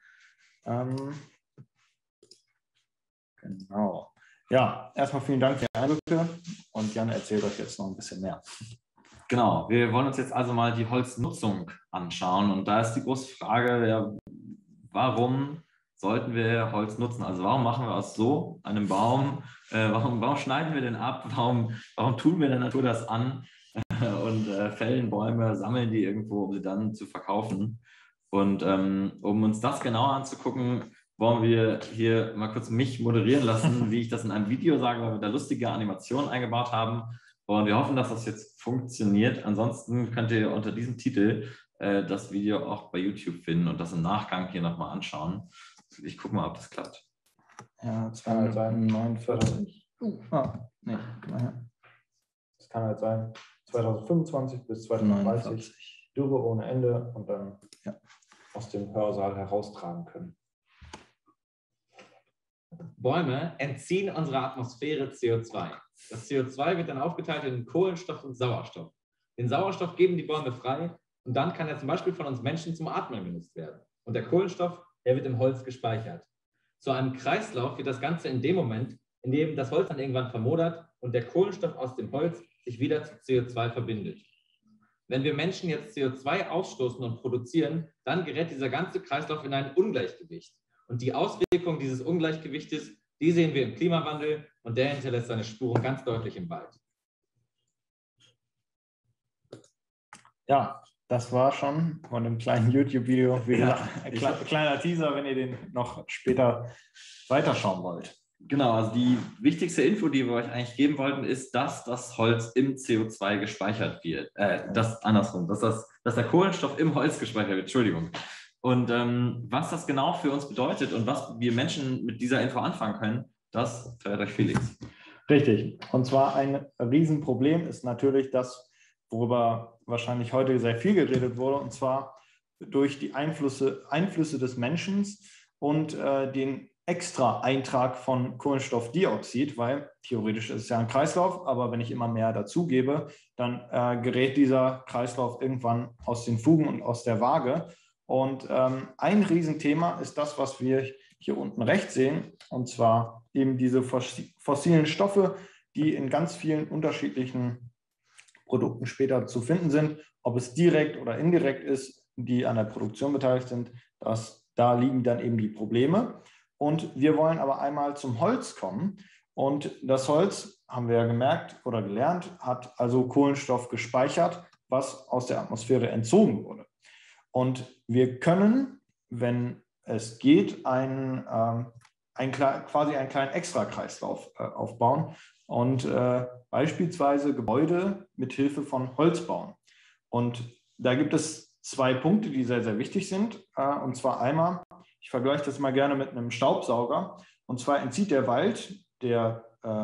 Genau. Ja, erstmal vielen Dank für die Eindrücke und Jan erzählt euch jetzt noch ein bisschen mehr. Genau, wir wollen uns jetzt also mal die Holznutzung anschauen und da ist die große Frage, ja, warum sollten wir Holz nutzen? Also warum machen wir aus so einem Baum, warum schneiden wir den ab, warum tun wir der Natur das an und fällen Bäume, sammeln die irgendwo, um sie dann zu verkaufen? Und um uns das genauer anzugucken, wollen wir hier mal kurz mich moderieren lassen, wie ich das in einem Video sage, weil wir da lustige Animationen eingebaut haben. Und wir hoffen, dass das jetzt funktioniert. Ansonsten könnt ihr unter diesem Titel das Video auch bei YouTube finden und das im Nachgang hier nochmal anschauen. Ich gucke mal, ob das klappt. Ja, 249. Nee, das kann halt sein 2025 bis 2030, Dürre ohne Ende und dann aus dem Hörsaal heraustragen können. Bäume entziehen unserer Atmosphäre CO2. Das CO2 wird dann aufgeteilt in Kohlenstoff und Sauerstoff. Den Sauerstoff geben die Bäume frei und dann kann er zum Beispiel von uns Menschen zum Atmen genutzt werden. Und der Kohlenstoff, der wird im Holz gespeichert. Zu einem Kreislauf wird das Ganze in dem Moment, in dem das Holz dann irgendwann vermodert und der Kohlenstoff aus dem Holz sich wieder zu CO2 verbindet. Wenn wir Menschen jetzt CO2 ausstoßen und produzieren, dann gerät dieser ganze Kreislauf in ein Ungleichgewicht. Und die Auswirkungen dieses Ungleichgewichtes, die sehen wir im Klimawandel und der hinterlässt seine Spuren ganz deutlich im Wald. Ja, das war schon von einem kleinen YouTube-Video. Wie gesagt, ein kleiner Teaser, wenn ihr den noch später weiterschauen wollt. Genau, also die wichtigste Info, die wir euch eigentlich geben wollten, ist, dass das Holz im CO2 gespeichert wird. Dass der Kohlenstoff im Holz gespeichert wird, Entschuldigung. Und was das genau für uns bedeutet und was wir Menschen mit dieser Info anfangen können, das verrät euch Felix. Richtig. Und zwar ein Riesenproblem ist natürlich das, worüber wahrscheinlich heute sehr viel geredet wurde, und zwar durch die Einflüsse des Menschen und den extra Eintrag von Kohlenstoffdioxid, weil theoretisch ist es ja ein Kreislauf, aber wenn ich immer mehr dazugebe, dann gerät dieser Kreislauf irgendwann aus den Fugen und aus der Waage. Und ein Riesenthema ist das, was wir hier unten rechts sehen, und zwar eben diese fossilen Stoffe, die in ganz vielen unterschiedlichen Produkten später zu finden sind, ob es direkt oder indirekt ist, die an der Produktion beteiligt sind, da liegen dann eben die Probleme. Und wir wollen aber einmal zum Holz kommen. Und das Holz, haben wir ja gemerkt oder gelernt, hat also Kohlenstoff gespeichert, was aus der Atmosphäre entzogen wurde. Und wir können, wenn es geht, quasi einen kleinen Extrakreislauf aufbauen und beispielsweise Gebäude mit Hilfe von Holz bauen. Und da gibt es 2 Punkte, die sehr, sehr wichtig sind. Und zwar einmal, ich vergleiche das mal gerne mit einem Staubsauger. Und zwar entzieht der Wald der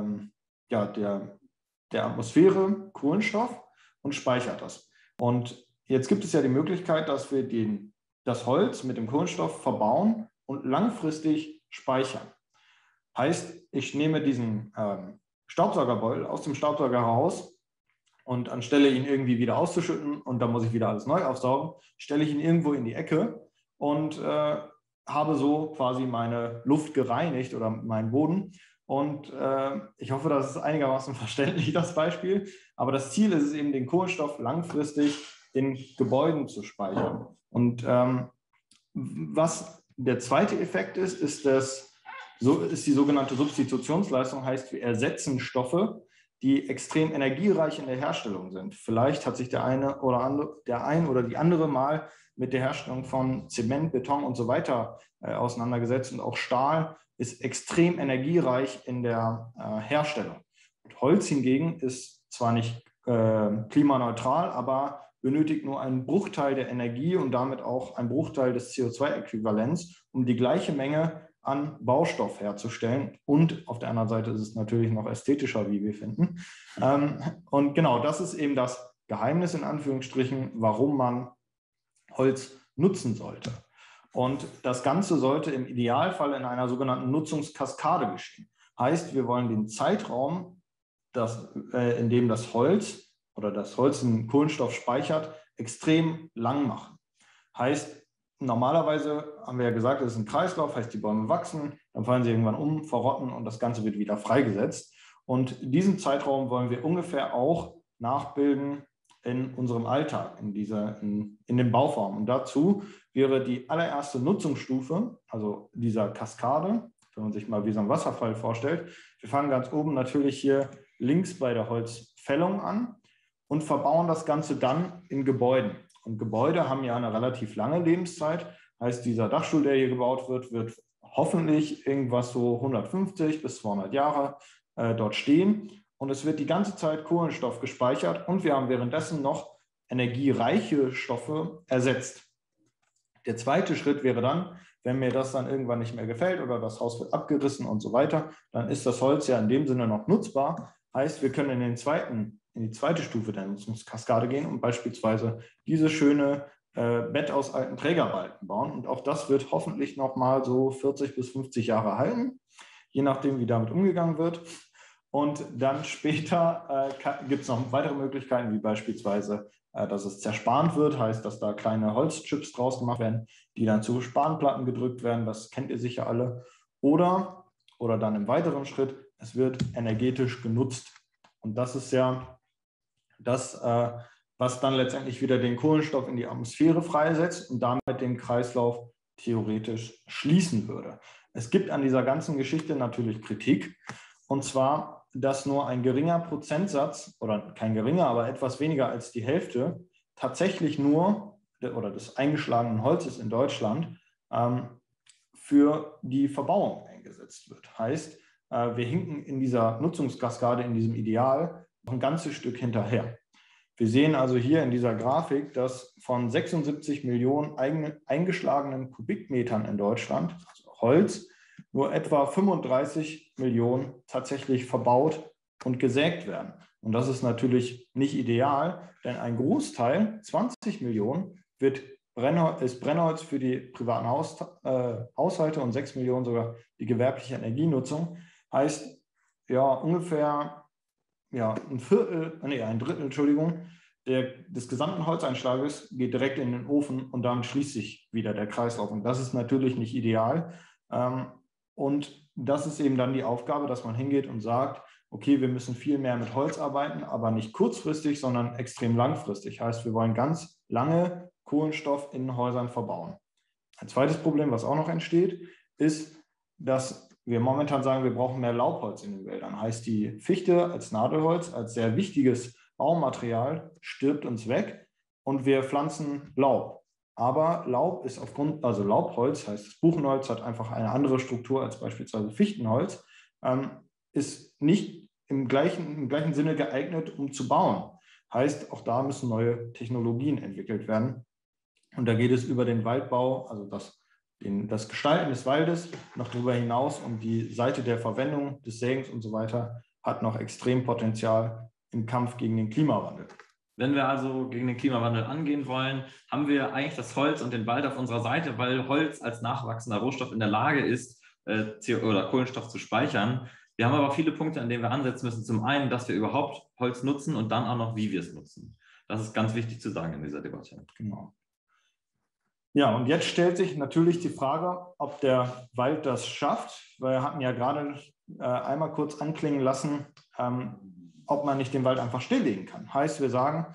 Atmosphäre Kohlenstoff und speichert das. Und jetzt gibt es ja die Möglichkeit, dass wir das Holz mit dem Kohlenstoff verbauen und langfristig speichern. Heißt, ich nehme diesen Staubsaugerbeutel aus dem Staubsauger heraus und anstelle ihn irgendwie wieder auszuschütten und dann muss ich wieder alles neu aufsaugen, stelle ich ihn irgendwo in die Ecke und habe so quasi meine Luft gereinigt oder meinen Boden. Und ich hoffe, das ist einigermaßen verständlich, das Beispiel. Aber das Ziel ist es eben, den Kohlenstoff langfristig in Gebäuden zu speichern. Und was der zweite Effekt ist die sogenannte Substitutionsleistung, heißt, wir ersetzen Stoffe, die extrem energiereich in der Herstellung sind. Vielleicht hat sich der ein oder die andere mal mit der Herstellung von Zement, Beton und so weiter auseinandergesetzt. Und auch Stahl ist extrem energiereich in der Herstellung. Und Holz hingegen ist zwar nicht klimaneutral, aber benötigt nur einen Bruchteil der Energie und damit auch einen Bruchteil des CO2-Äquivalents, um die gleiche Menge an Baustoff herzustellen. Und auf der anderen Seite ist es natürlich noch ästhetischer, wie wir finden. Und genau, das ist eben das Geheimnis in Anführungsstrichen, warum man Holz nutzen sollte. Und das Ganze sollte im Idealfall in einer sogenannten Nutzungskaskade geschehen. Heißt, wir wollen den Zeitraum, in dem das Holz den Kohlenstoff speichert, extrem lang machen. Heißt, normalerweise haben wir ja gesagt, es ist ein Kreislauf, heißt, die Bäume wachsen, dann fallen sie irgendwann um, verrotten und das Ganze wird wieder freigesetzt. Und diesen Zeitraum wollen wir ungefähr auch nachbilden in unserem Alltag, in den Bauformen. Und dazu wäre die allererste Nutzungsstufe, also dieser Kaskade, wenn man sich mal wie so ein Wasserfall vorstellt. Wir fangen ganz oben natürlich hier links bei der Holzfällung an und verbauen das Ganze dann in Gebäuden. Und Gebäude haben ja eine relativ lange Lebenszeit. Heißt, dieser Dachstuhl, der hier gebaut wird hoffentlich irgendwas so 150 bis 200 Jahre dort stehen. Und es wird die ganze Zeit Kohlenstoff gespeichert und wir haben währenddessen noch energiereiche Stoffe ersetzt. Der zweite Schritt wäre dann, wenn mir das dann irgendwann nicht mehr gefällt oder das Haus wird abgerissen und so weiter, dann ist das Holz ja in dem Sinne noch nutzbar. Heißt, wir können in die zweite Stufe der Nutzungskaskade gehen und beispielsweise dieses schöne Bett aus alten Trägerbalken bauen. Und auch das wird hoffentlich noch mal so 40 bis 50 Jahre halten, je nachdem, wie damit umgegangen wird. Und dann später gibt es noch weitere Möglichkeiten, wie beispielsweise, dass es zerspannt wird, heißt, dass da kleine Holzchips draus gemacht werden, die dann zu Spanplatten gedrückt werden, das kennt ihr sicher alle. Oder dann im weiteren Schritt, es wird energetisch genutzt. Und das ist ja das, was dann letztendlich wieder den Kohlenstoff in die Atmosphäre freisetzt und damit den Kreislauf theoretisch schließen würde. Es gibt an dieser ganzen Geschichte natürlich Kritik, und zwar, dass nur ein geringer Prozentsatz, oder kein geringer, aber etwas weniger als die Hälfte, tatsächlich nur, oder des eingeschlagenen Holzes in Deutschland, für die Verbauung eingesetzt wird. Heißt, wir hinken in dieser Nutzungskaskade, in diesem Ideal, noch ein ganzes Stück hinterher. Wir sehen also hier in dieser Grafik, dass von 76 Millionen eingeschlagenen Kubikmetern in Deutschland, also Holz, nur etwa 35 Millionen tatsächlich verbaut und gesägt werden. Und das ist natürlich nicht ideal, denn ein Großteil, 20 Millionen, ist Brennholz für die privaten Haushalte und 6 Millionen sogar die gewerbliche Energienutzung. Heißt, ja, ungefähr ein Drittel, des gesamten Holzeinschlages geht direkt in den Ofen und damit schließt sich wieder der Kreislauf. Und das ist natürlich nicht ideal. Und das ist eben dann die Aufgabe, dass man hingeht und sagt, okay, wir müssen viel mehr mit Holz arbeiten, aber nicht kurzfristig, sondern extrem langfristig. Heißt, wir wollen ganz lange Kohlenstoff in Häusern verbauen. Ein zweites Problem, was auch noch entsteht, ist, dass wir momentan sagen, wir brauchen mehr Laubholz in den Wäldern. Heißt, die Fichte als Nadelholz, als sehr wichtiges Baumaterial, stirbt uns weg und wir pflanzen Laub. Aber Laubholz, heißt das Buchenholz, hat einfach eine andere Struktur als beispielsweise Fichtenholz, ist nicht im gleichen Sinne geeignet, um zu bauen. Heißt, auch da müssen neue Technologien entwickelt werden. Und da geht es über den Waldbau, also das Gestalten des Waldes, noch darüber hinaus, und die Seite der Verwendung des Sägens und so weiter hat noch extrem Potenzial im Kampf gegen den Klimawandel. Wenn wir also gegen den Klimawandel angehen wollen, haben wir eigentlich das Holz und den Wald auf unserer Seite, weil Holz als nachwachsender Rohstoff in der Lage ist, Kohlenstoff zu speichern. Wir haben aber viele Punkte, an denen wir ansetzen müssen. Zum einen, dass wir überhaupt Holz nutzen und dann auch noch, wie wir es nutzen. Das ist ganz wichtig zu sagen in dieser Debatte. Genau. Ja, und jetzt stellt sich natürlich die Frage, ob der Wald das schafft. Wir hatten ja gerade einmal kurz anklingen lassen, ob man nicht den Wald einfach stilllegen kann. Heißt, wir sagen,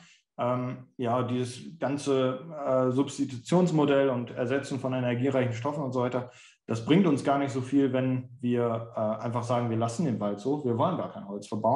dieses ganze Substitutionsmodell und Ersetzen von energiereichen Stoffen und so weiter, das bringt uns gar nicht so viel, wenn wir einfach sagen, wir lassen den Wald so, wir wollen gar kein Holz verbauen.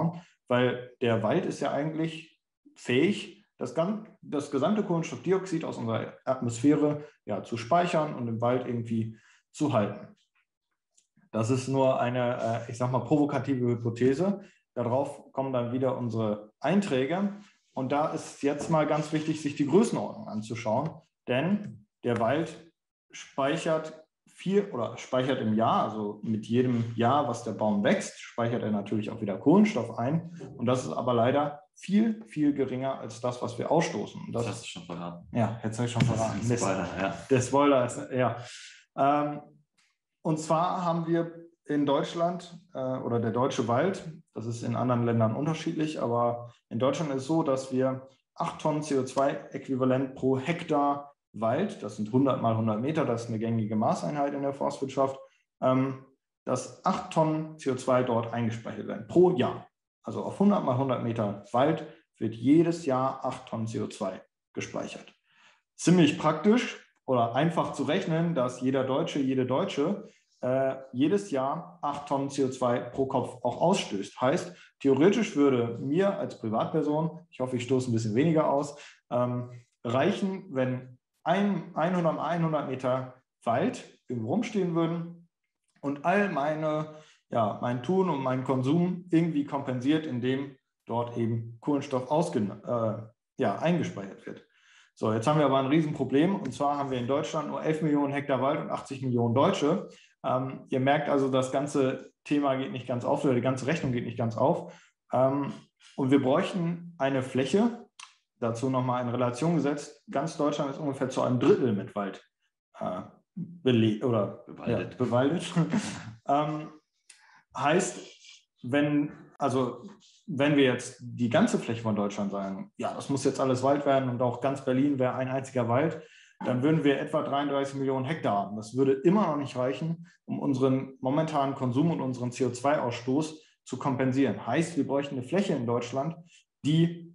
weil der Wald ist ja eigentlich fähig, das gesamte Kohlenstoffdioxid aus unserer Atmosphäre zu speichern und im Wald irgendwie zu halten. Das ist nur eine, ich sag mal, provokative Hypothese. Darauf kommen dann wieder unsere Einträge. Und da ist jetzt mal ganz wichtig, sich die Größenordnung anzuschauen, denn der Wald speichert im Jahr, also mit jedem Jahr, was der Baum wächst, speichert er natürlich auch wieder Kohlenstoff ein. Und das ist aber leider viel, viel geringer als das, was wir ausstoßen. Und das hast du schon verraten. Ja, jetzt habe ich schon verraten. Das Spoiler, ja. Der Spoiler ist, ja. Und zwar haben wir in Deutschland oder der deutsche Wald, das ist in anderen Ländern unterschiedlich, aber in Deutschland ist es so, dass wir 8 Tonnen CO2-Äquivalent pro Hektar Wald, das sind 100 mal 100 Meter, das ist eine gängige Maßeinheit in der Forstwirtschaft, dass 8 Tonnen CO2 dort eingespeichert werden pro Jahr. Also auf 100 mal 100 Meter Wald wird jedes Jahr 8 Tonnen CO2 gespeichert. Ziemlich praktisch oder einfach zu rechnen, dass jede Deutsche jedes Jahr 8 Tonnen CO2 pro Kopf auch ausstößt. Heißt, theoretisch würde mir als Privatperson, ich hoffe, ich stoße ein bisschen weniger aus, reichen, wenn 100 Meter Wald irgendwo rumstehen würden und all mein Tun und mein Konsum irgendwie kompensiert, indem dort eben Kohlenstoff eingespeichert wird. So, jetzt haben wir aber ein Riesenproblem, und zwar haben wir in Deutschland nur 11 Millionen Hektar Wald und 80 Millionen Deutsche. Ihr merkt also, das ganze Thema geht nicht ganz auf, oder die ganze Rechnung geht nicht ganz auf. Und wir bräuchten eine Fläche, dazu nochmal in Relation gesetzt, ganz Deutschland ist ungefähr zu einem Drittel mit Wald bewaldet. Heißt, wenn wir jetzt die ganze Fläche von Deutschland sagen, ja, das muss jetzt alles Wald werden und auch ganz Berlin wäre ein einziger Wald, dann würden wir etwa 33 Millionen Hektar haben. Das würde immer noch nicht reichen, um unseren momentanen Konsum und unseren CO2-Ausstoß zu kompensieren. Heißt, wir bräuchten eine Fläche in Deutschland, die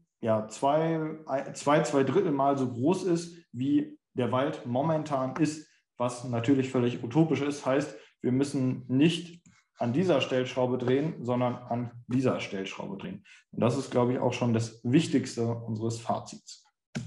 zwei Drittel Mal so groß ist, wie der Wald momentan ist, was natürlich völlig utopisch ist. Heißt, wir müssen nicht an dieser Stellschraube drehen, sondern an dieser Stellschraube drehen. Und das ist, glaube ich, auch schon das Wichtigste unseres Fazits.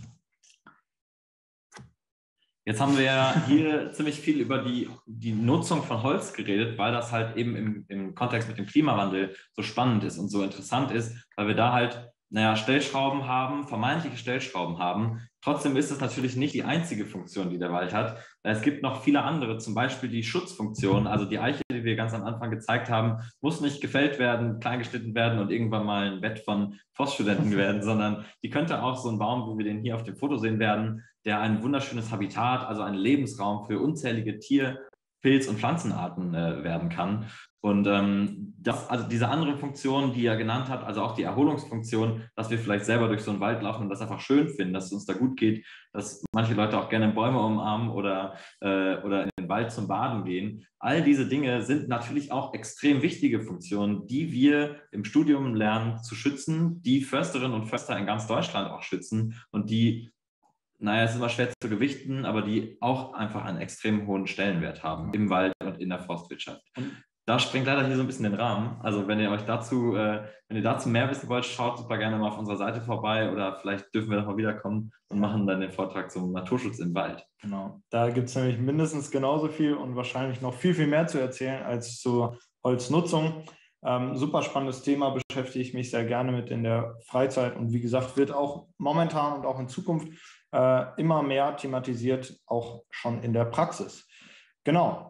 Jetzt haben wir ja hier ziemlich viel über die Nutzung von Holz geredet, weil das halt eben im Kontext mit dem Klimawandel so spannend ist und so interessant ist, weil wir da halt Stellschrauben haben, vermeintliche Stellschrauben haben. Trotzdem ist es natürlich nicht die einzige Funktion, die der Wald hat. Es gibt noch viele andere, zum Beispiel die Schutzfunktion. Also die Eiche, die wir ganz am Anfang gezeigt haben, muss nicht gefällt werden, kleingeschnitten werden und irgendwann mal ein Bett von Forststudenten werden, sondern die könnte auch so ein Baum, wie wir den hier auf dem Foto sehen werden, der ein wunderschönes Habitat, also ein Lebensraum für unzählige Pilz- und Pflanzenarten werden kann. Und also diese anderen Funktionen, die er genannt hat, also auch die Erholungsfunktion, dass wir vielleicht selber durch so einen Wald laufen und das einfach schön finden, dass es uns da gut geht, dass manche Leute auch gerne Bäume umarmen oder in den Wald zum Baden gehen. All diese Dinge sind natürlich auch extrem wichtige Funktionen, die wir im Studium lernen zu schützen, die Försterinnen und Förster in ganz Deutschland auch schützen und die, es ist immer schwer zu gewichten, aber die auch einfach einen extrem hohen Stellenwert haben im Wald und in der Forstwirtschaft. Da sprengt leider hier so ein bisschen den Rahmen. Also wenn ihr dazu mehr wissen wollt, schaut super gerne mal auf unserer Seite vorbei oder vielleicht dürfen wir noch mal wiederkommen und machen dann den Vortrag zum Naturschutz im Wald. Genau, da gibt es nämlich mindestens genauso viel und wahrscheinlich noch viel, viel mehr zu erzählen als zur Holznutzung. Super spannendes Thema, beschäftige ich mich sehr gerne mit in der Freizeit und wie gesagt, wird auch momentan und auch in Zukunft immer mehr thematisiert, auch schon in der Praxis. Genau.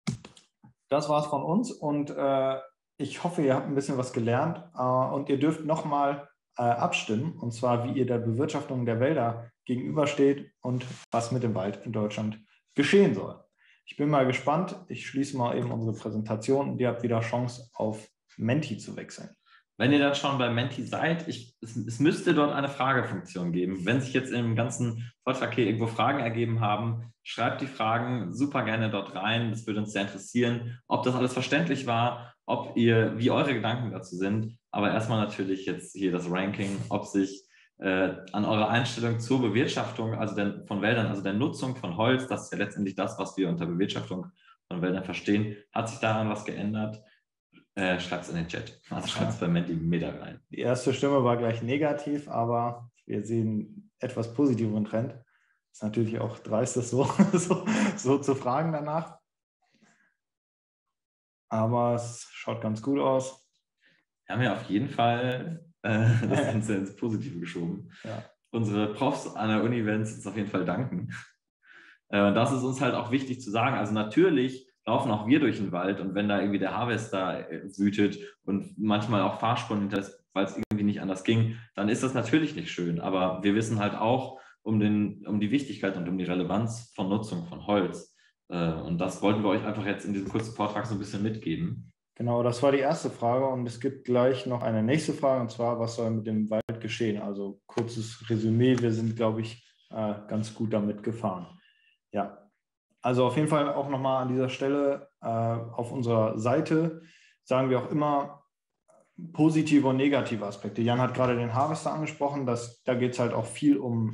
Das war es von uns und ich hoffe, ihr habt ein bisschen was gelernt und ihr dürft nochmal abstimmen, und zwar, wie ihr der Bewirtschaftung der Wälder gegenübersteht und was mit dem Wald in Deutschland geschehen soll. Ich bin mal gespannt. Ich schließe mal eben unsere Präsentation und ihr habt wieder Chance, auf Menti zu wechseln. Wenn ihr dann schon bei Menti seid, es müsste dort eine Fragefunktion geben. Wenn sich jetzt im ganzen Vortrag hier irgendwo Fragen ergeben haben, schreibt die Fragen super gerne dort rein. Das würde uns sehr interessieren, ob das alles verständlich war, wie eure Gedanken dazu sind. Aber erstmal natürlich jetzt hier das Ranking, ob sich an eurer Einstellung zur Bewirtschaftung, von Wäldern, also der Nutzung von Holz, das ist ja letztendlich das, was wir unter Bewirtschaftung von Wäldern verstehen, hat sich daran was geändert? Schreibt es in den Chat. Also schreibt es bei Mentimeter rein. Die erste Stimme war gleich negativ, aber wir sehen etwas positiveren Trend. Ist natürlich auch dreist, das so zu fragen danach. Aber es schaut ganz gut aus. Wir haben ja auf jeden Fall das Ganze ins Positive geschoben. Ja. Unsere Profs an der Uni werden uns auf jeden Fall danken. Das ist uns halt auch wichtig zu sagen. Also natürlich laufen auch wir durch den Wald und wenn da irgendwie der Harvester wütet und manchmal auch Fahrspuren hinter ist, weil es irgendwie nicht anders ging, dann ist das natürlich nicht schön. Aber wir wissen halt auch um die Wichtigkeit und um die Relevanz von Nutzung von Holz. Und das wollten wir euch einfach jetzt in diesem kurzen Vortrag so ein bisschen mitgeben. Genau, das war die erste Frage und es gibt gleich noch eine nächste Frage und zwar, was soll mit dem Wald geschehen? Also kurzes Resümee, wir sind, glaube ich, ganz gut damit gefahren. Ja, also auf jeden Fall auch nochmal an dieser Stelle auf unserer Seite sagen wir auch immer positive und negative Aspekte. Jan hat gerade den Harvester angesprochen, da geht es halt auch viel um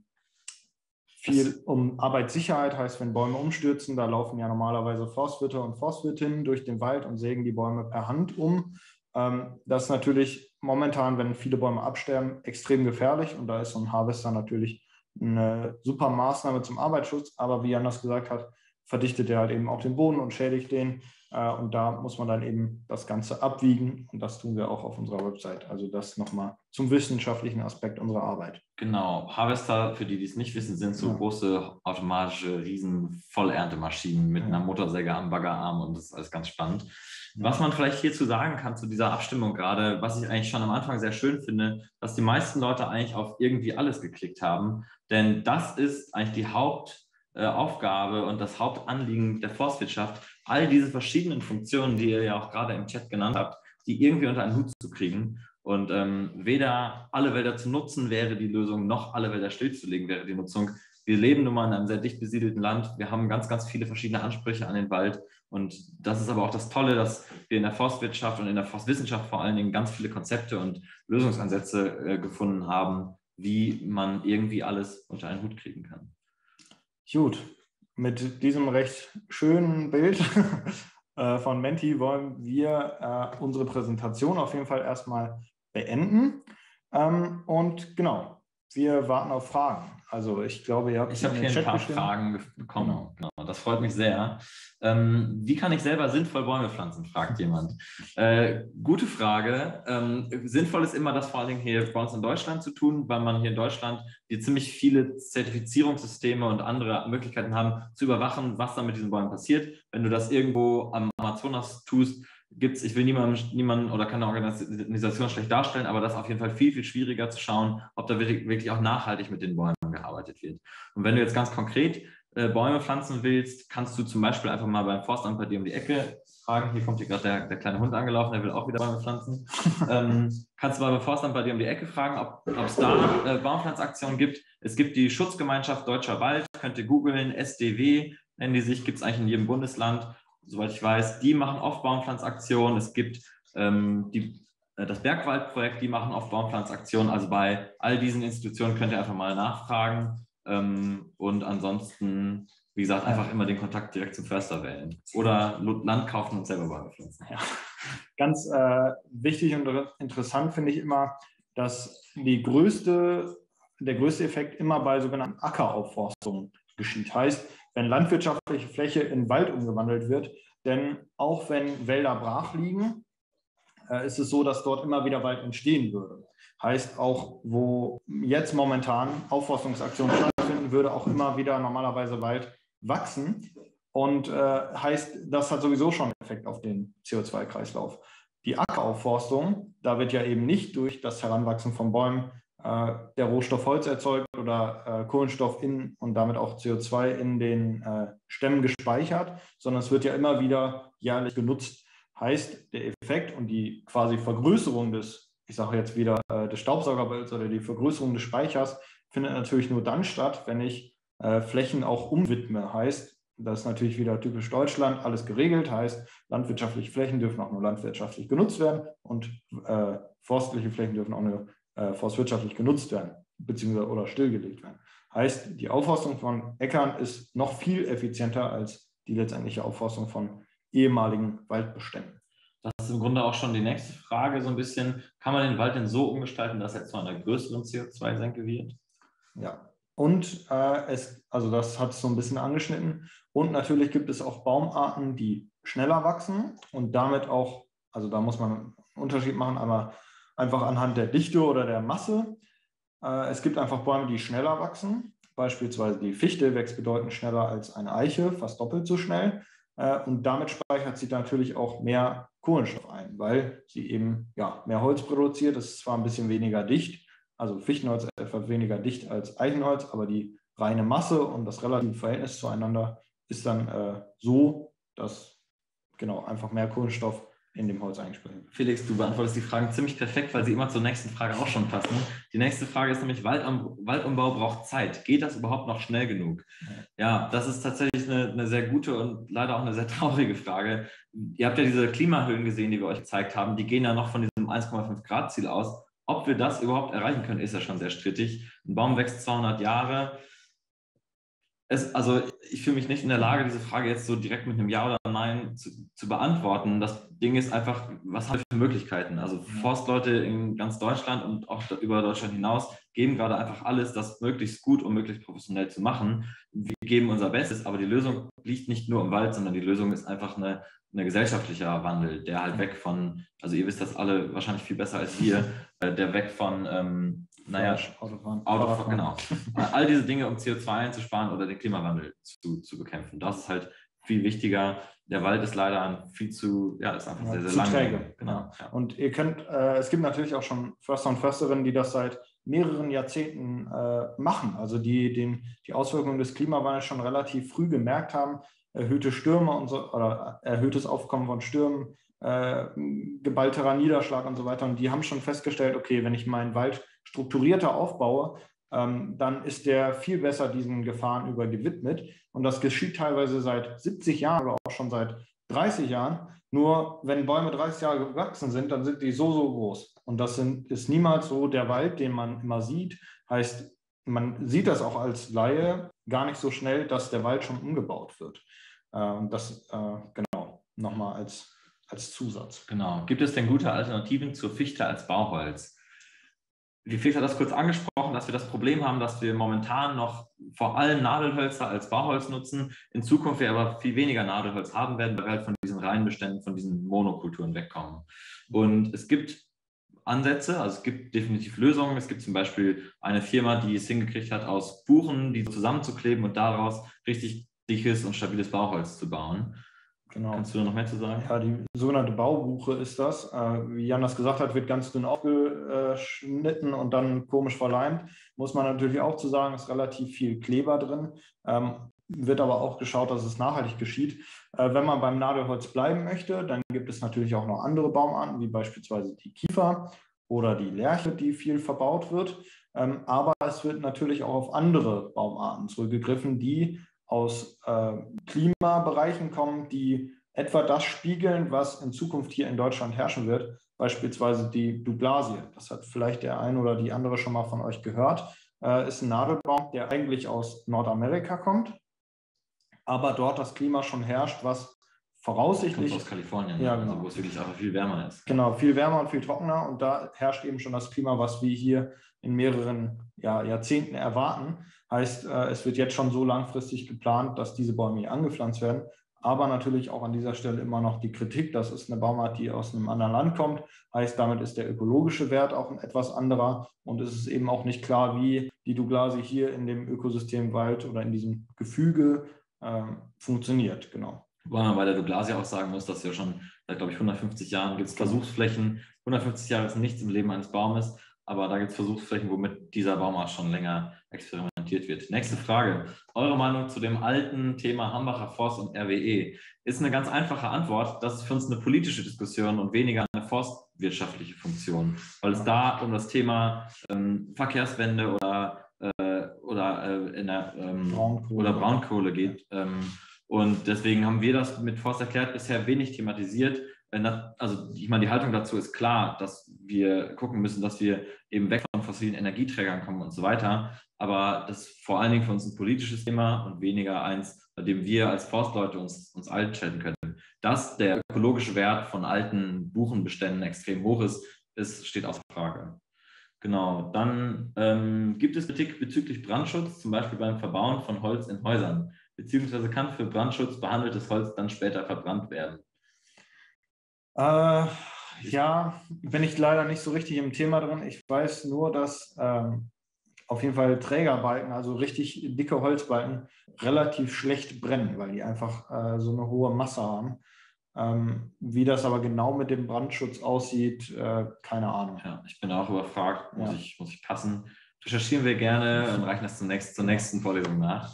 Arbeitssicherheit, heißt, wenn Bäume umstürzen, da laufen ja normalerweise Forstwirte und Forstwirtinnen durch den Wald und sägen die Bäume per Hand um. Das ist natürlich momentan, wenn viele Bäume absterben, extrem gefährlich und da ist so ein Harvester natürlich eine super Maßnahme zum Arbeitsschutz, aber wie Jan das gesagt hat, verdichtet er halt eben auch den Boden und schädigt den und da muss man dann eben das Ganze abwiegen und das tun wir auch auf unserer Website. Also das nochmal zum wissenschaftlichen Aspekt unserer Arbeit. Genau, Harvester, für die, die es nicht wissen, sind so große automatische riesen Vollerntemaschinen mit einer Motorsäge am Baggerarm und das ist alles ganz spannend. Was man vielleicht hierzu sagen kann zu dieser Abstimmung gerade, was ich eigentlich schon am Anfang sehr schön finde, dass die meisten Leute eigentlich auf irgendwie alles geklickt haben, denn das ist eigentlich die Hauptaufgabe und das Hauptanliegen der Forstwirtschaft, all diese verschiedenen Funktionen, die ihr ja auch gerade im Chat genannt habt, die irgendwie unter einen Hut zu kriegen. Und weder alle Wälder zu nutzen wäre die Lösung, noch alle Wälder stillzulegen wäre die Nutzung. Wir leben nun mal in einem sehr dicht besiedelten Land. Wir haben ganz, ganz viele verschiedene Ansprüche an den Wald. Und das ist aber auch das Tolle, dass wir in der Forstwirtschaft und in der Forstwissenschaft vor allen Dingen ganz viele Konzepte und Lösungsansätze gefunden haben, wie man irgendwie alles unter einen Hut kriegen kann. Gut, mit diesem recht schönen Bild von Menti wollen wir unsere Präsentation auf jeden Fall erstmal beenden. Und genau, wir warten auf Fragen. Also ich glaube, ihr habt Ich habe hier ein paar Fragen bekommen. Genau, das freut mich sehr. Wie kann ich selber sinnvoll Bäume pflanzen, fragt jemand. Gute Frage. Sinnvoll ist immer, das vor allen Dingen hier bei uns in Deutschland zu tun, weil man hier in Deutschland ziemlich viele Zertifizierungssysteme und andere Möglichkeiten haben, zu überwachen, was da mit diesen Bäumen passiert. Wenn du das irgendwo am Amazonas tust, ich will niemanden oder keine Organisation schlecht darstellen, aber das ist auf jeden Fall viel, viel schwieriger zu schauen, ob da wirklich auch nachhaltig mit den Bäumen gearbeitet wird. Und wenn du jetzt ganz konkret Bäume pflanzen willst, kannst du zum Beispiel einfach mal beim Forstamt bei dir um die Ecke fragen. Hier kommt hier gerade der kleine Hund angelaufen, der will auch wieder Bäume pflanzen. Kannst du beim Forstamt bei dir um die Ecke fragen, ob es da Baumpflanzaktionen gibt. Es gibt die Schutzgemeinschaft Deutscher Wald, könnt ihr googeln, SDW nennen die sich, gibt es eigentlich in jedem Bundesland. Soweit ich weiß, die machen oft Baumpflanzaktionen. Es gibt das Bergwaldprojekt, die machen oft Baumpflanzaktionen. Also bei all diesen Institutionen könnt ihr einfach mal nachfragen. Und ansonsten, wie gesagt, einfach immer den Kontakt direkt zum Förster wählen. Oder Land kaufen und selber Bäume pflanzen. Ja. Ganz wichtig und interessant finde ich immer, dass der größte Effekt immer bei sogenannten Ackeraufforstungen geschieht. Heißt, wenn landwirtschaftliche Fläche in Wald umgewandelt wird, denn auch wenn Wälder brach liegen, ist es so, dass dort immer wieder Wald entstehen würde. Heißt auch, wo jetzt momentan Aufforstungsaktionen stattfinden, würde auch immer wieder normalerweise Wald wachsen. Und heißt, das hat sowieso schon einen Effekt auf den CO2-Kreislauf. Die Ackeraufforstung, da wird ja eben nicht durch das Heranwachsen von Bäumen der Rohstoff Holz erzeugt oder Kohlenstoff und damit auch CO2 in den Stämmen gespeichert, sondern es wird ja immer wieder jährlich genutzt. Heißt, der Effekt und die quasi Vergrößerung des Staubsaugerbilds oder die Vergrößerung des Speichers findet natürlich nur dann statt, wenn ich Flächen auch umwidme. Heißt, das ist natürlich wieder typisch Deutschland, alles geregelt, heißt, landwirtschaftliche Flächen dürfen auch nur landwirtschaftlich genutzt werden und forstliche Flächen dürfen auch nur forstwirtschaftlich genutzt werden, beziehungsweise oder stillgelegt werden. Heißt, die Aufforstung von Äckern ist noch viel effizienter als die letztendliche Aufforstung von ehemaligen Waldbeständen. Das ist im Grunde auch schon die nächste Frage so ein bisschen. Kann man den Wald denn so umgestalten, dass er zu einer größeren CO2-Senke wird? Ja, und also das hat es so ein bisschen angeschnitten. Und natürlich gibt es auch Baumarten, die schneller wachsen und damit auch, also da muss man einen Unterschied machen, aber einfach anhand der Dichte oder der Masse. Es gibt einfach Bäume, die schneller wachsen. Beispielsweise die Fichte wächst bedeutend schneller als eine Eiche, fast doppelt so schnell. Und damit speichert sie natürlich auch mehr Kohlenstoff ein, weil sie eben mehr Holz produziert. Das ist zwar ein bisschen weniger dicht, also Fichtenholz ist etwas weniger dicht als Eichenholz, aber die reine Masse und das relative Verhältnis zueinander ist dann so, dass einfach mehr Kohlenstoff in dem Holz eingespeichert wird. Felix, du beantwortest die Fragen ziemlich perfekt, weil sie immer zur nächsten Frage auch schon passen. Die nächste Frage ist nämlich, Waldumbau braucht Zeit. Geht das überhaupt noch schnell genug? Ja, das ist tatsächlich eine sehr gute und leider auch eine sehr traurige Frage. Ihr habt ja diese Klimahöhen gesehen, die wir euch gezeigt haben. Die gehen ja noch von diesem 1,5 Grad Ziel aus. Ob wir das überhaupt erreichen können, ist ja schon sehr strittig. Ein Baum wächst 200 Jahre. Also ich fühle mich nicht in der Lage, diese Frage jetzt so direkt mit einem Ja oder Nein zu beantworten. Das Ding ist einfach, was haben wir für Möglichkeiten? Also Forstleute in ganz Deutschland und auch über Deutschland hinaus geben gerade einfach alles, das möglichst gut und möglichst professionell zu machen. Wir geben unser Bestes, aber die Lösung liegt nicht nur im Wald, sondern die Lösung ist einfach ein gesellschaftlicher Wandel, der halt weg von, also ihr wisst das alle wahrscheinlich viel besser als wir, der weg von Autofahren, genau. All diese Dinge, um CO2 einzusparen oder den Klimawandel zu bekämpfen. Das ist halt viel wichtiger. Der Wald ist leider ist einfach sehr, sehr träge. Genau. Ja. Und ihr könnt, es gibt natürlich auch schon Förster und Försterinnen, die das seit mehreren Jahrzehnten machen, also die Auswirkungen des Klimawandels schon relativ früh gemerkt haben, erhöhte Stürme und so, oder erhöhtes Aufkommen von Stürmen, geballterer Niederschlag und so weiter. Und die haben schon festgestellt, okay, wenn ich meinen Wald strukturierter aufbaue, dann ist der viel besser diesen Gefahren gewidmet. Und das geschieht teilweise seit 70 Jahren oder auch schon seit 30 Jahren. Nur wenn Bäume 30 Jahre gewachsen sind, dann sind die so groß. Und das ist niemals so der Wald, den man immer sieht. Heißt, man sieht das auch als Laie gar nicht so schnell, dass der Wald schon umgebaut wird. Und das nochmal als Zusatz. Genau. Gibt es denn gute Alternativen zur Fichte als Bauholz? Wie Felix hat das kurz angesprochen, dass wir das Problem haben, dass wir momentan noch vor allem Nadelhölzer als Bauholz nutzen. In Zukunft wir aber viel weniger Nadelholz haben werden, weil wir halt von diesen Reihenbeständen, von diesen Monokulturen wegkommen. Und es gibt Ansätze, also es gibt definitiv Lösungen. Es gibt zum Beispiel eine Firma, die es hingekriegt hat, aus Buchen die zusammenzukleben und daraus richtig dickes und stabiles Bauholz zu bauen. Genau. Kannst du da noch mehr zu sagen? Ja, die sogenannte Baubuche ist das. Wie Jan das gesagt hat, wird ganz dünn aufgeschnitten und dann komisch verleimt. Muss man natürlich auch zu sagen, ist relativ viel Kleber drin. Wird aber auch geschaut, dass es nachhaltig geschieht. Wenn man beim Nadelholz bleiben möchte, dann gibt es natürlich auch noch andere Baumarten, wie beispielsweise die Kiefer oder die Lärche, die viel verbaut wird. Aber es wird natürlich auch auf andere Baumarten zurückgegriffen, die aus Klimabereichen kommen, die etwa das spiegeln, was in Zukunft hier in Deutschland herrschen wird, beispielsweise die Douglasie. Das hat vielleicht der eine oder die andere schon mal von euch gehört. Ist ein Nadelbaum, der eigentlich aus Nordamerika kommt, aber dort das Klima schon herrscht, was voraussichtlich... Kommt aus Kalifornien, ja, genau. Also wo es wirklich einfach viel wärmer ist. Genau, viel wärmer und viel trockener und da herrscht eben schon das Klima, was wir hier in mehreren Jahrzehnten erwarten. Heißt, es wird jetzt schon so langfristig geplant, dass diese Bäume hier angepflanzt werden. Aber natürlich auch an dieser Stelle immer noch die Kritik, das ist eine Baumart, die aus einem anderen Land kommt. Heißt, damit ist der ökologische Wert auch ein etwas anderer. Und es ist eben auch nicht klar, wie die Douglasie hier in dem Ökosystem Wald oder in diesem Gefüge funktioniert. Genau. Wobei man bei der Douglasie auch sagen muss, dass ja schon seit, glaube ich, 150 Jahren gibt es Versuchsflächen. 150 Jahre ist nichts im Leben eines Baumes, aber da gibt es Versuchsflächen, womit dieser Baumart schon länger experimentiert wird. Nächste Frage. Eure Meinung zu dem alten Thema Hambacher Forst und RWE? Ist eine ganz einfache Antwort. Das ist für uns eine politische Diskussion und weniger eine forstwirtschaftliche Funktion, weil es da um das Thema Verkehrswende oder Braunkohle geht. Und deswegen haben wir das mit Forst erklärt bisher wenig thematisiert. Also ich meine, die Haltung dazu ist klar, dass wir gucken müssen, dass wir eben weg von fossilen Energieträgern kommen und so weiter. Aber das ist vor allen Dingen für uns ein politisches Thema und weniger eins, bei dem wir als Forstleute uns einschalten können. Dass der ökologische Wert von alten Buchenbeständen extrem hoch ist, steht außer Frage. Genau, dann gibt es Kritik bezüglich Brandschutz, zum Beispiel beim Verbauen von Holz in Häusern, beziehungsweise kann für Brandschutz behandeltes Holz dann später verbrannt werden? Ja, bin ich leider nicht so richtig im Thema drin. Ich weiß nur, dass auf jeden Fall Trägerbalken, also richtig dicke Holzbalken, relativ schlecht brennen, weil die einfach so eine hohe Masse haben. Wie das aber genau mit dem Brandschutz aussieht, keine Ahnung. Ja, ich bin auch überfragt, muss ich passen. Recherchieren wir gerne und reichen das zur nächsten Vorlesung nach.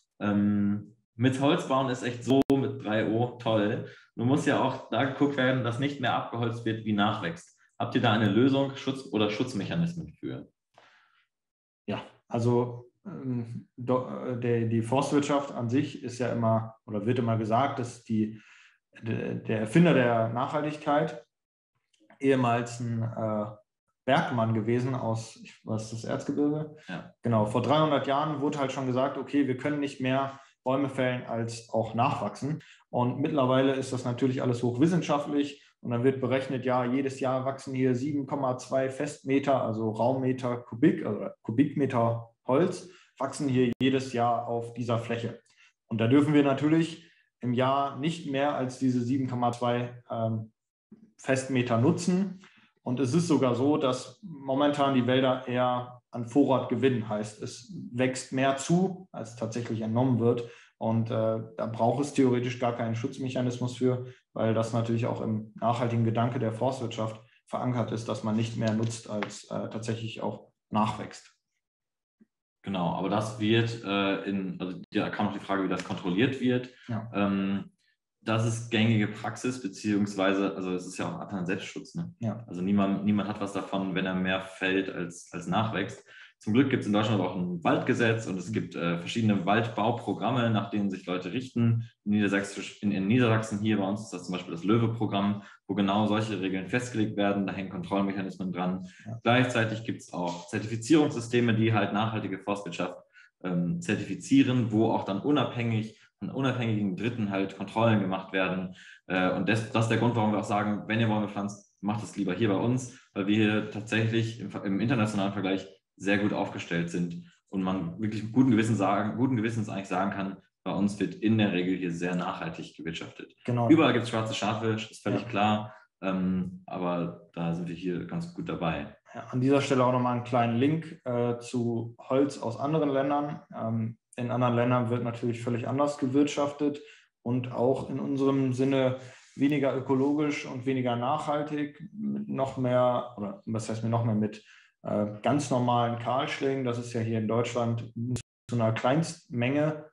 Mit Holz bauen ist echt so mit 3O toll. Nun muss ja auch da geguckt werden, dass nicht mehr abgeholzt wird, wie nachwächst. Habt ihr da eine Lösung, Schutzmechanismen für? Ja, also die Forstwirtschaft an sich ist ja immer oder wird immer gesagt, dass der Erfinder der Nachhaltigkeit ehemals ein Bergmann gewesen aus, was ist das, Erzgebirge? Ja. Genau, vor 300 Jahren wurde halt schon gesagt, okay, wir können nicht mehr Bäume fällen als auch nachwachsen. Und mittlerweile ist das natürlich alles hochwissenschaftlich und dann wird berechnet, ja, jedes Jahr wachsen hier 7,2 Festmeter, also Raummeter Kubik, also Kubikmeter Holz, wachsen hier jedes Jahr auf dieser Fläche. Und da dürfen wir natürlich im Jahr nicht mehr als diese 7,2 Festmeter nutzen. Und es ist sogar so, dass momentan die Wälder eher an Vorrat gewinnen. Heißt, es wächst mehr zu, als tatsächlich entnommen wird. Und da braucht es theoretisch gar keinen Schutzmechanismus für, weil das natürlich auch im nachhaltigen Gedanke der Forstwirtschaft verankert ist, dass man nicht mehr nutzt, als tatsächlich auch nachwächst. Genau, aber das wird also da kam noch die Frage, wie das kontrolliert wird. Ja. Das ist gängige Praxis, beziehungsweise, also es ist ja auch einfach ein Selbstschutz. Ne? Ja. Also niemand hat was davon, wenn er mehr fällt als nachwächst. Zum Glück gibt es in Deutschland auch ein Waldgesetz und es gibt verschiedene Waldbauprogramme, nach denen sich Leute richten. In Niedersachsen hier bei uns ist das zum Beispiel das Löwe-Programm, wo genau solche Regeln festgelegt werden. Da hängen Kontrollmechanismen dran. Ja. Gleichzeitig gibt es auch Zertifizierungssysteme, die halt nachhaltige Forstwirtschaft zertifizieren, wo auch dann von unabhängigen Dritten halt Kontrollen gemacht werden. Und das ist der Grund, warum wir auch sagen, wenn ihr Bäume pflanzt, macht es lieber hier bei uns, weil wir hier tatsächlich im internationalen Vergleich sehr gut aufgestellt sind und man wirklich guten Gewissens eigentlich sagen kann, bei uns wird in der Regel hier sehr nachhaltig gewirtschaftet. Genau. Überall gibt es schwarze Schafe, ist völlig klar, aber da sind wir hier ganz gut dabei. Ja, an dieser Stelle auch nochmal einen kleinen Link zu Holz aus anderen Ländern. In anderen Ländern wird natürlich völlig anders gewirtschaftet und auch in unserem Sinne weniger ökologisch und weniger nachhaltig, mit noch mehr, oder was heißt mit noch mehr, mit ganz normalen Kahlschlägen. Das ist ja hier in Deutschland zu einer Kleinstmenge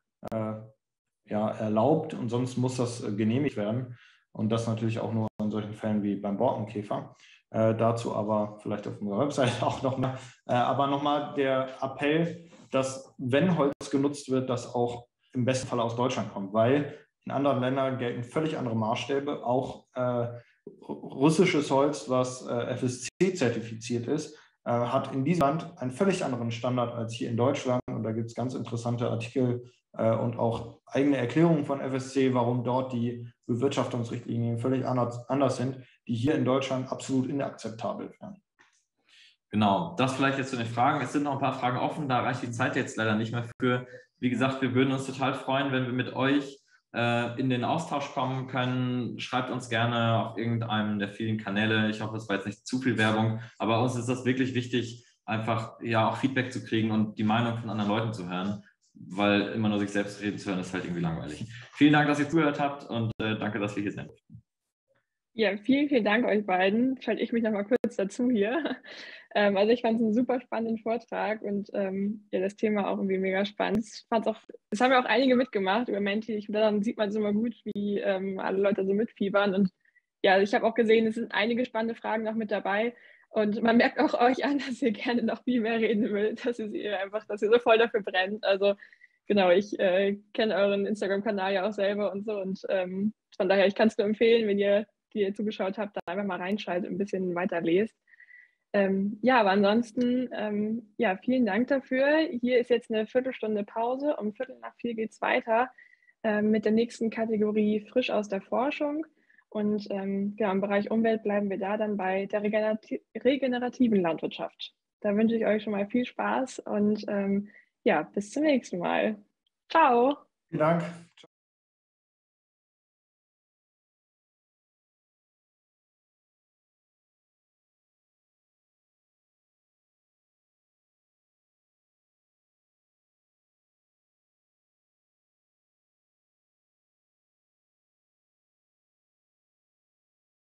erlaubt und sonst muss das genehmigt werden. Und das natürlich auch nur in solchen Fällen wie beim Borkenkäfer. Dazu aber vielleicht auf unserer Website auch nochmal. Aber nochmal der Appell, dass, wenn Holz genutzt wird, das auch im besten Fall aus Deutschland kommt, weil in anderen Ländern gelten völlig andere Maßstäbe. Auch russisches Holz, was FSC zertifiziert ist, hat in diesem Land einen völlig anderen Standard als hier in Deutschland. Und da gibt es ganz interessante Artikel und auch eigene Erklärungen von FSC, warum dort die Bewirtschaftungsrichtlinien völlig anders sind, die hier in Deutschland absolut inakzeptabel wären. Genau, das vielleicht jetzt zu den Fragen. Es sind noch ein paar Fragen offen, da reicht die Zeit jetzt leider nicht mehr für. Wie gesagt, wir würden uns total freuen, wenn wir mit euch in den Austausch kommen können. Schreibt uns gerne auf irgendeinem der vielen Kanäle. Ich hoffe, es war jetzt nicht zu viel Werbung, aber uns ist das wirklich wichtig, einfach ja auch Feedback zu kriegen und die Meinung von anderen Leuten zu hören, weil immer nur sich selbst reden zu hören, ist halt irgendwie langweilig. Vielen Dank, dass ihr zugehört habt und danke, dass wir hier sind. Ja, vielen Dank euch beiden. Schalte ich mich noch mal kurz dazu hier. Also ich fand es einen super spannenden Vortrag und das Thema auch irgendwie mega spannend. Es haben ja auch einige mitgemacht über Menti. Dann sieht man es immer gut, wie alle Leute so mitfiebern. Und ja, ich habe auch gesehen, es sind einige spannende Fragen noch mit dabei. Und man merkt auch euch an, dass ihr gerne noch viel mehr reden wollt, dass ihr so voll dafür brennt. Also genau, ich kenne euren Instagram-Kanal ja auch selber und so. Und von daher, ich kann es nur empfehlen, wenn ihr, die ihr zugeschaut habt, da einfach mal reinschaltet und ein bisschen weiter lest. Aber ansonsten, vielen Dank dafür. Hier ist jetzt eine Viertelstunde Pause. Um 3:45 geht es weiter. mit der nächsten Kategorie frisch aus der Forschung. Und genau, im Bereich Umwelt bleiben wir da dann bei der regenerativen Landwirtschaft. Da wünsche ich euch schon mal viel Spaß und ja, bis zum nächsten Mal. Ciao! Vielen Dank.